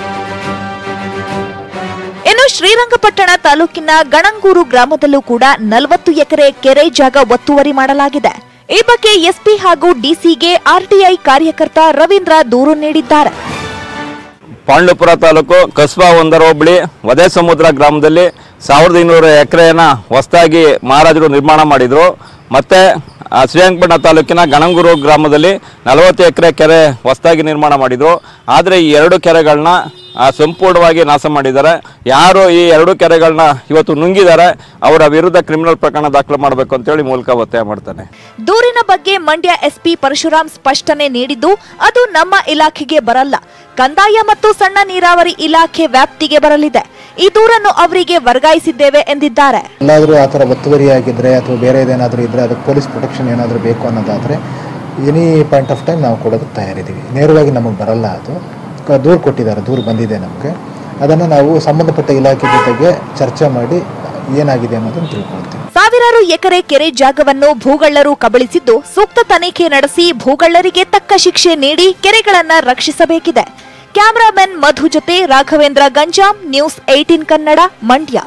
ಇನ್ನು ಶ್ರೀರಂಗಪಟ್ಟಣ ತಾಲೂಕಿನ ಗಣಂಗೂರು ಗ್ರಾಮದಲ್ಲೂ ಕೂಡ 40 ಎಕರೆ ಕೆರೆ ಜಾಗ ಒತ್ತುವರಿ ಮಾಡಲಾಗಿದೆ. ಈ ಬಗ್ಗೆ ಎಸ್ಪಿ ಹಾಗೂ ಡಿಸಿಗೆ ಆರ್ಟಿಐ ಕಾರ್ಯಕರ್ತ ರವೀಂದ್ರ ದೂರು ನೀಡಿದ್ದಾರೆ. ಪಾಂಡವಪುರ ತಾಲೂಕು ಕಸ್ಬಾ 1 ಹೋಬಳಿ ವದೆಸಮುದ್ರ ಗ್ರಾಮದಲ್ಲಿ 1200 ಎಕರೆಯನ್ನ ಹೊಸದಾಗಿ ಮಹಾರಾಜರು ನಿರ್ಮಾಣ ಮಾಡಿದ್ರು. ಮತ್ತೆ ಶ್ರೀರಂಗಪಟ್ಟಣ ತಾಲೂಕಿನ ಗಣಂಗೂರು ಗ್ರಾಮದಲ್ಲಿ 40 ಎಕರೆ ಕೆರೆ ಹೊಸದಾಗಿ ನಿರ್ಮಾಣ ಮಾಡಿದ್ರು. ಆದರೆ ಈ 2 ಕೆರೆಗಳನ್ನ ಸಂಪೂರ್ಣವಾಗಿ ನಾಶ ಮಾಡಿದ್ದಾರೆ. ಯಾರು ಈ 2 ಕೆರೆಗಳನ್ನ ಇವತ್ತು ನುಂಗಿದ್ದಾರೆ ಅವರ ವಿರುದ್ಧ ಕ್ರಿಮಿನಲ್ ಪ್ರಕರಣ ದಾಖಲು ಮಾಡಬೇಕು ಅಂತ ಹೇಳಿ ಮೂಲಕ ಒತ್ತಾಯ ಮಾಡ್ತಾನೆ. ದೂರಿನ ಬಗ್ಗೆ ಮಂಡ್ಯ ಎಸ್ಪಿ ಪರಶುರಾಮ್ ಸ್ಪಷ್ಟನೆ ನೀಡಿದ್ದು, ಅದು ನಮ್ಮ ಇಲಾಖೆಗೆ ಬರಲ್ಲ, ಕಂದಾಯ ಮತ್ತು ಸಣ್ಣ ನೀರಾವರಿ ಇಲಾಖೆ ವ್ಯಾಪ್ತಿಗೆ ಬರಲಿದೆ. ಈ ದೂರನ್ನು ಅವರಿಗೆ ವರ್ಗಾಯಿಸಿದ್ದೇವೆ ಎಂದಿದ್ದಾರೆ. ಎಲ್ಲಾದರೂ ಆ ಥರ ಒತ್ತುವರಿಯಾಗಿದ್ರೆ ಅಥವಾ ಬೇರೆ ಏನಾದರೂ ಇದ್ರೆ ಅದಕ್ಕೆ ಪೊಲೀಸ್ ಪ್ರೊಟೆಕ್ಷನ್ ಏನಾದರೂ ಬೇಕು ಅನ್ನೋದಾದರೆ ಎನಿ ಪಾಯಿಂಟ್ ಆಫ್ ಟೈಮ್ ನಾವು ಕೊಡೋದಕ್ಕೆ ತಯಾರಿದ್ದೀವಿ. ನೇರವಾಗಿ ನಮಗೆ ಬರಲ್ಲ, ಅದು ದೂರು ಕೊಟ್ಟಿದ್ದಾರೆ, ದೂರು ಬಂದಿದೆ ನಮಗೆ. ಅದನ್ನು ನಾವು ಸಂಬಂಧಪಟ್ಟ ಇಲಾಖೆ ಜೊತೆಗೆ ಚರ್ಚೆ ಮಾಡಿ ಏನಾಗಿದೆ ಅನ್ನೋದನ್ನು ತಿಳ್ಕೊಳ್ತೀವಿ. ಸಾವಿರಾರು ಎಕರೆ ಕೆರೆ ಜಾಗವನ್ನು ಭೂಗಳ್ಳರು ಕಬಳಿಸಿದ್ದು, ಸೂಕ್ತ ತನಿಖೆ ನಡೆಸಿ ಭೂಗಳ್ಳರಿಗೆ ತಕ್ಕ ಶಿಕ್ಷೆ ನೀಡಿ ಕೆರೆಗಳನ್ನ ರಕ್ಷಿಸಬೇಕಿದೆ. ಕ್ಯಾಮರಾಮನ್ ಮಧು ಜೊತೆ ರಾಘವೇಂದ್ರ ಗಂಜಾಂ, ನ್ಯೂಸ್ 18 ಕನ್ನಡ, ಮಂಡ್ಯ.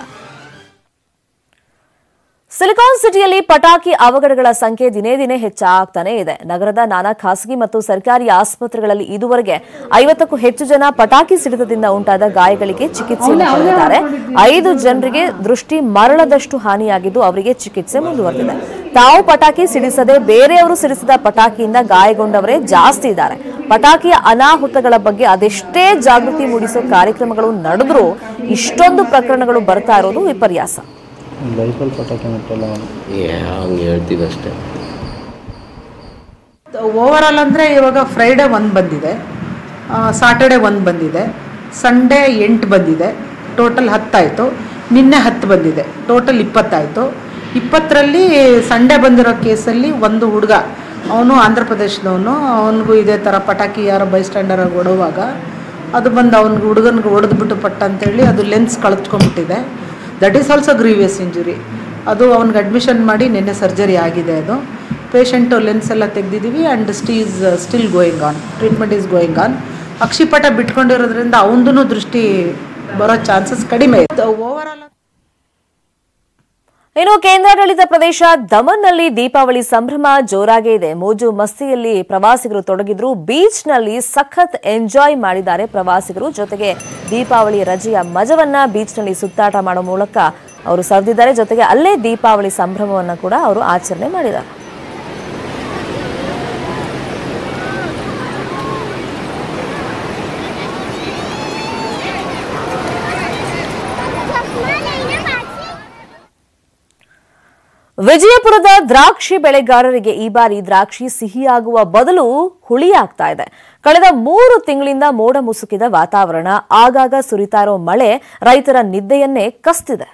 ಸಿಲಿಕಾನ್ ಸಿಟಿಯಲ್ಲಿ ಪಟಾಕಿ ಅವಘಡಗಳ ಸಂಖ್ಯೆ ದಿನೇ ದಿನೇ ಹೆಚ್ಚಾಗ್ತಾನೆ ಇದೆ. ನಗರದ ನಾನಾ ಖಾಸಗಿ ಮತ್ತು ಸರ್ಕಾರಿ ಆಸ್ಪತ್ರೆಗಳಲ್ಲಿ ಇದುವರೆಗೆ 50ಕ್ಕೂ ಹೆಚ್ಚು ಜನ ಪಟಾಕಿ ಸಿಡಿತದಿಂದ ಉಂಟಾದ ಗಾಯಗಳಿಗೆ ಚಿಕಿತ್ಸೆಯನ್ನು ಪಡೆದಿದ್ದಾರೆ. 5 ಜನರಿಗೆ ದೃಷ್ಟಿ ಮರಳದಷ್ಟು ಹಾನಿಯಾಗಿದ್ದು ಅವರಿಗೆ ಚಿಕಿತ್ಸೆ ಮುಂದುವರೆದಿದೆ. ತಾವು ಪಟಾಕಿ ಸಿಡಿಸದೆ ಬೇರೆಯವರು ಸಿಡಿಸಿದ ಪಟಾಕಿಯಿಂದ ಗಾಯಗೊಂಡವರೇ ಜಾಸ್ತಿ ಇದ್ದಾರೆ. ಪಟಾಕಿಯ ಅನಾಹುತಗಳ ಬಗ್ಗೆ ಅದೆಷ್ಟೇ ಜಾಗೃತಿ ಮೂಡಿಸೋ ಕಾರ್ಯಕ್ರಮಗಳು ನಡೆದ್ರೂ ಇಷ್ಟೊಂದು ಪ್ರಕರಣಗಳು ಬರ್ತಾ ಇರೋದು ವಿಪರ್ಯಾಸ. ಓವರಾಲ್ ಅಂದರೆ ಇವಾಗ ಫ್ರೈಡೇ 1 ಬಂದಿದೆ, ಸಾಟರ್ಡೆ 1 ಬಂದಿದೆ, ಸಂಡೇ 8 ಬಂದಿದೆ, ಟೋಟಲ್ 10 ಆಯಿತು. ನಿನ್ನೆ 10 ಬಂದಿದೆ, ಟೋಟಲ್ 20 ಆಯಿತು. 20ರಲ್ಲಿ ಸಂಡೇ ಬಂದಿರೋ ಕೇಸಲ್ಲಿ ಒಂದು ಹುಡುಗ, ಅವನು ಆಂಧ್ರ ಪ್ರದೇಶದವನು, ಅವನಿಗೂ ಇದೇ ಥರ ಪಟಾಕಿ ಯಾರೋ ಬೈ ಸ್ಟ್ಯಾಂಡರಾಗಿ ಹೊಡುವಾಗ ಅದು ಬಂದು ಅವ್ನಿಗೆ ಹುಡುಗನಿಗೆ ಹೊಡೆದ್ಬಿಟ್ಟು ಪಟ್ಟ ಅಂತೇಳಿ ಅದು ಲೆನ್ಸ್ ಕಳೆದ್ಕೊಂಡ್ಬಿಟ್ಟಿದೆ. That is also grievous injury. ಅದು ಅವ್ನಿಗೆ ಅಡ್ಮಿಷನ್ ಮಾಡಿ ನಿನ್ನೆ ಸರ್ಜರಿ ಆಗಿದೆ. ಅದು ಪೇಷಂಟು ಲೆನ್ಸ್ ಎಲ್ಲ ತೆಗೆದಿದ್ದೀವಿ and still going on, treatment is going on. ಅಕ್ಷಿಪಟ ಬಿಟ್ಕೊಂಡಿರೋದ್ರಿಂದ ಅವನದೂ ದೃಷ್ಟಿ ಬರೋ ಚಾನ್ಸಸ್ ಕಡಿಮೆ ಇತ್ತು. ಓವರಾಲ್ ಇನ್ನು ಕೇಂದ್ರಾಡಳಿತ ಪ್ರದೇಶ ದಮನ್ನಲ್ಲಿ ದೀಪಾವಳಿ ಸಂಭ್ರಮ ಜೋರಾಗೇ ಇದೆ. ಮೋಜು ಮಸ್ತಿಯಲ್ಲಿ ಪ್ರವಾಸಿಗರು ತೊಡಗಿದ್ರು. ಬೀಚ್ನಲ್ಲಿ ಸಖತ್ ಎಂಜಾಯ್ ಮಾಡಿದ್ದಾರೆ ಪ್ರವಾಸಿಗರು. ಜೊತೆಗೆ ದೀಪಾವಳಿ ರಜೆಯ ಮಜವನ್ನ ಬೀಚ್ನಲ್ಲಿ ಸುತ್ತಾಟ ಮಾಡೋ ಮೂಲಕ ಅವರು ಸವಿದಿದ್ದಾರೆ. ಜೊತೆಗೆ ಅಲ್ಲೇ ದೀಪಾವಳಿ ಸಂಭ್ರಮವನ್ನು ಕೂಡ ಅವರು ಆಚರಣೆ ಮಾಡಿದ್ದಾರೆ. ವಿಜಯಪುರದ ದ್ರಾಕ್ಷಿ ಬೆಳೆಗಾರರಿಗೆ ಈ ಬಾರಿ ದ್ರಾಕ್ಷಿ ಸಿಹಿಯಾಗುವ ಬದಲು ಹುಳಿಯಾಗ್ತಾ ಇದೆ. ಕಳೆದ 3 ತಿಂಗಳಿಂದ ಮೋಡ ಮುಸುಕಿದ ವಾತಾವರಣ, ಆಗಾಗ ಸುರಿತಾ ಇರೋ ಮಳೆ ರೈತರ ನಿದ್ದೆಯನ್ನೇ ಕಸ್ತಿದೆ.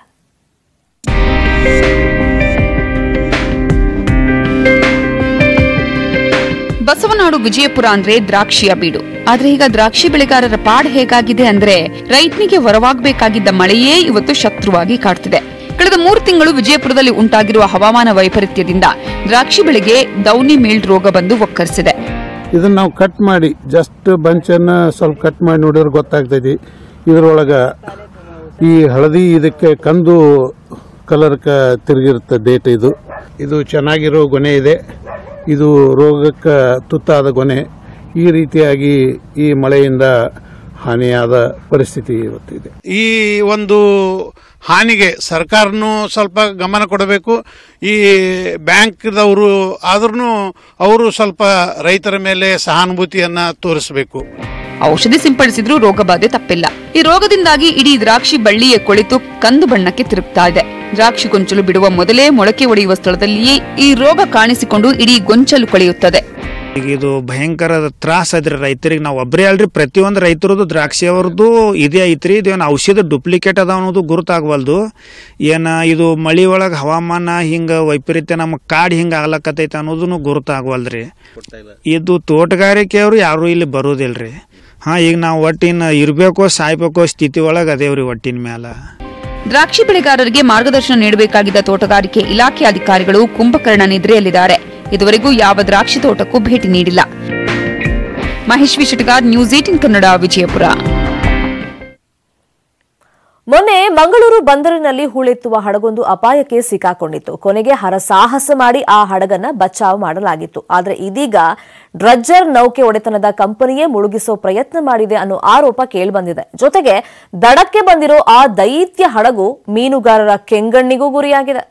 ಬಸವನಾಡು ವಿಜಯಪುರ ಅಂದ್ರೆ ದ್ರಾಕ್ಷಿಯ ಬೀಡು. ಆದ್ರೆ ಈಗ ದ್ರಾಕ್ಷಿ ಬೆಳೆಗಾರರ ಪಾಡ್ ಹೇಗಾಗಿದೆ ಅಂದ್ರೆ ರೈತನಿಗೆ ವರವಾಗಬೇಕಾಗಿದ್ದ ಮಳೆಯೇ ಇವತ್ತು ಶತ್ರುವಾಗಿ ಕಾಡ್ತಿದೆ. ಕಳೆದ 3 ತಿಂಗಳು ವಿಜಯಪುರದಲ್ಲಿ ಉಂಟಾಗಿರುವ ಹವಾಮಾನ ವೈಪರೀತ್ಯದಿಂದ ದ್ರಾಕ್ಷಿ ಬೆಳೆಗೆ ಡೌನಿ ಮೀಲ್ಡ್ ರೋಗ ಬಂದು ಒಕ್ಕರಿಸಿದೆ. ಇದನ್ನ ನಾವು ಕಟ್ ಮಾಡಿ ಜಸ್ಟ್ ಬಂಚನ್ನ ಸ್ವಲ್ಪ ಕಟ್ ಮಾಡಿ ನೋಡಿದ್ರೆ ಗೊತ್ತಾಗ್ತೈತಿ. ಇದರೊಳಗ ಈ ಹಳದಿ ಇದಕ್ಕೆ ಕಂದು ಕಲರ್ಕ ತಿರುಗಿರುತ್ತೆ ಡೇಟ್. ಇದು ಚೆನ್ನಾಗಿರೋ ಗೊನೆ ಇದೆ, ಇದು ರೋಗಕ್ಕೆ ತುತ್ತಾದ ಗೊನೆ. ಈ ರೀತಿಯಾಗಿ ಈ ಮಳೆಯಿಂದ ಹಾನಿಯಾದ ಪರಿಸ್ಥಿತಿ ಇವತ್ತಿದೆ. ಈ ಒಂದು ಹಾನಿಗೆ ಸರ್ಕಾರನೂ ಸ್ವಲ್ಪ ಗಮನ ಕೊಡಬೇಕು. ಈ ಬ್ಯಾಂಕ್ದವರು ಆದ್ರೂ ಅವರು ಸ್ವಲ್ಪ ರೈತರ ಮೇಲೆ ಸಹಾನುಭೂತಿಯನ್ನ ತೋರಿಸಬೇಕು. ಔಷಧಿ ಸಿಂಪಡಿಸಿದ್ರೂ ರೋಗ ಬಾಧೆ ತಪ್ಪಿಲ್ಲ. ಈ ರೋಗದಿಂದಾಗಿ ಇಡೀ ದ್ರಾಕ್ಷಿ ಬಳ್ಳಿಯೇ ಕೊಳಿತು ಕಂದು ಬಣ್ಣಕ್ಕೆ ತಿರುಗ್ತಾ ಇದೆ. ದ್ರಾಕ್ಷಿ ಗೊಂಚಲು ಬಿಡುವ ಮೊದಲೇ ಮೊಳಕೆ ಒಡೆಯುವ ಸ್ಥಳದಲ್ಲಿಯೇ ಈ ರೋಗ ಕಾಣಿಸಿಕೊಂಡು ಇಡೀ ಗೊಂಚಲು ಕೊಳೆಯುತ್ತದೆ. ಈಗ ಇದು ಭಯಂಕರ ತ್ರಾಸ ಐತ್ರಿ ರೈತರಿಗೆ. ನಾವು ಒಬ್ಬರೇ ಅಲ್ರಿ, ಪ್ರತಿಯೊಂದು ರೈತರದು ದ್ರಾಕ್ಷಿ ಅವ್ರದ್ದು ಇದೇ ಐತ್ರಿ. ಇದೇನು ಔಷಧ ಡೂಪ್ಲಿಕೇಟ್ ಅದ ಅನ್ನೋದು ಗುರುತಾಗವಲ್ದು. ಇದು ಮಳಿ ಒಳಗೆ ಹವಾಮಾನ ಹಿಂಗೆ ವೈಪರೀತ್ಯ ನಮ್ಮ ಕಾಡು ಹಿಂಗೆ ಆಗ್ಲಕತ್ತೈತೆ ಅನ್ನೋದನ್ನು ಗುರುತಾಗವಲ್ರಿ. ಇದು ತೋಟಗಾರಿಕೆಯವರು ಯಾರು ಇಲ್ಲಿ ಬರೋದಿಲ್ರಿ. ಈಗ ನಾವು ಒಟ್ಟಿನ ಇರಬೇಕೋ ಸಾಯ್ಬೇಕೋ ಸ್ಥಿತಿ ಒಳಗೆ ಅದೇವ್ರಿ ಒಟ್ಟಿನ ಮ್ಯಾಲ. ದ್ರಾಕ್ಷಿ ಬೆಳೆಗಾರರಿಗೆ ಮಾರ್ಗದರ್ಶನ ನೀಡಬೇಕಾಗಿದ್ದ ತೋಟಗಾರಿಕೆ ಇಲಾಖೆ ಅಧಿಕಾರಿಗಳು ಕುಂಭಕರ್ಣ ನಿದ್ರೆಯಲ್ಲಿದ್ದಾರೆ. ಇದುವರೆಗೂ ಯಾವ ದ್ರಾಕ್ಷಿ ತೋಟಕ್ಕೂ ಭೇಟಿ ನೀಡಿಲ್ಲ. ಮಹೇಶ್ ವಿಶಟಗಾರ್, ನ್ಯೂಸ್ 18 ಕನ್ನಡ, ವಿಜಯಪುರ. ಮೊನ್ನೆ ಮಂಗಳೂರು ಬಂದರಿನಲ್ಲಿ ಹೂಳೆತ್ತುವ ಹಡಗೊಂದು ಅಪಾಯಕ್ಕೆ ಸಿಕ್ಕಾಕೊಂಡಿತ್ತು. ಕೊನೆಗೆ ಹರಸಾಹಸ ಮಾಡಿ ಆ ಹಡಗನ್ನ ಬಚಾವ್ ಮಾಡಲಾಗಿತ್ತು. ಆದರೆ ಇದೀಗ ಡ್ರಜ್ಜರ್ ನೌಕೆ ಒಡೆತನದ ಕಂಪನಿಯೇ ಮುಳುಗಿಸೋ ಪ್ರಯತ್ನ ಮಾಡಿದೆ ಅನ್ನೋ ಆರೋಪ ಕೇಳಿಬಂದಿದೆ. ಜೊತೆಗೆ ದಡಕ್ಕೆ ಬಂದಿರೋ ಆ ದೈತ್ಯ ಹಡಗು ಮೀನುಗಾರರ ಕೆಂಗಣ್ಣಿಗೂ ಗುರಿಯಾಗಿದೆ.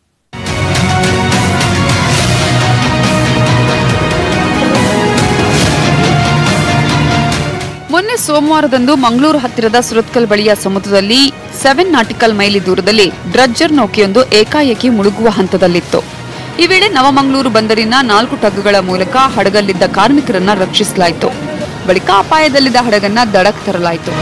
ಮೊನ್ನೆ ಸೋಮವಾರದಂದು ಮಂಗಳೂರು ಹತ್ತಿರದ ಸುರತ್ಕಲ್ ಬಳಿಯ ಸಮುದ್ರದಲ್ಲಿ 7 ನಾಟಿಕಲ್ ಮೈಲಿ ದೂರದಲ್ಲಿ ಡ್ರಜ್ಜರ್ ನೌಕೆಯೊಂದು ಏಕಾಏಕಿ ಮುಳುಗುವ ಹಂತದಲ್ಲಿತ್ತು. ಈ ವೇಳೆ ನವಮಂಗಳೂರು ಬಂದರಿನ 4 ಟಗ್ಗುಗಳ ಮೂಲಕ ಹಡಗಲ್ಲಿದ್ದ ಕಾರ್ಮಿಕರನ್ನ ರಕ್ಷಿಸಲಾಯಿತು. ಬಳಿಕ ಅಪಾಯದಲ್ಲಿದ್ದ ಹಡಗನ್ನ ದಡಕ್ಕೆ ತರಲಾಯಿತು.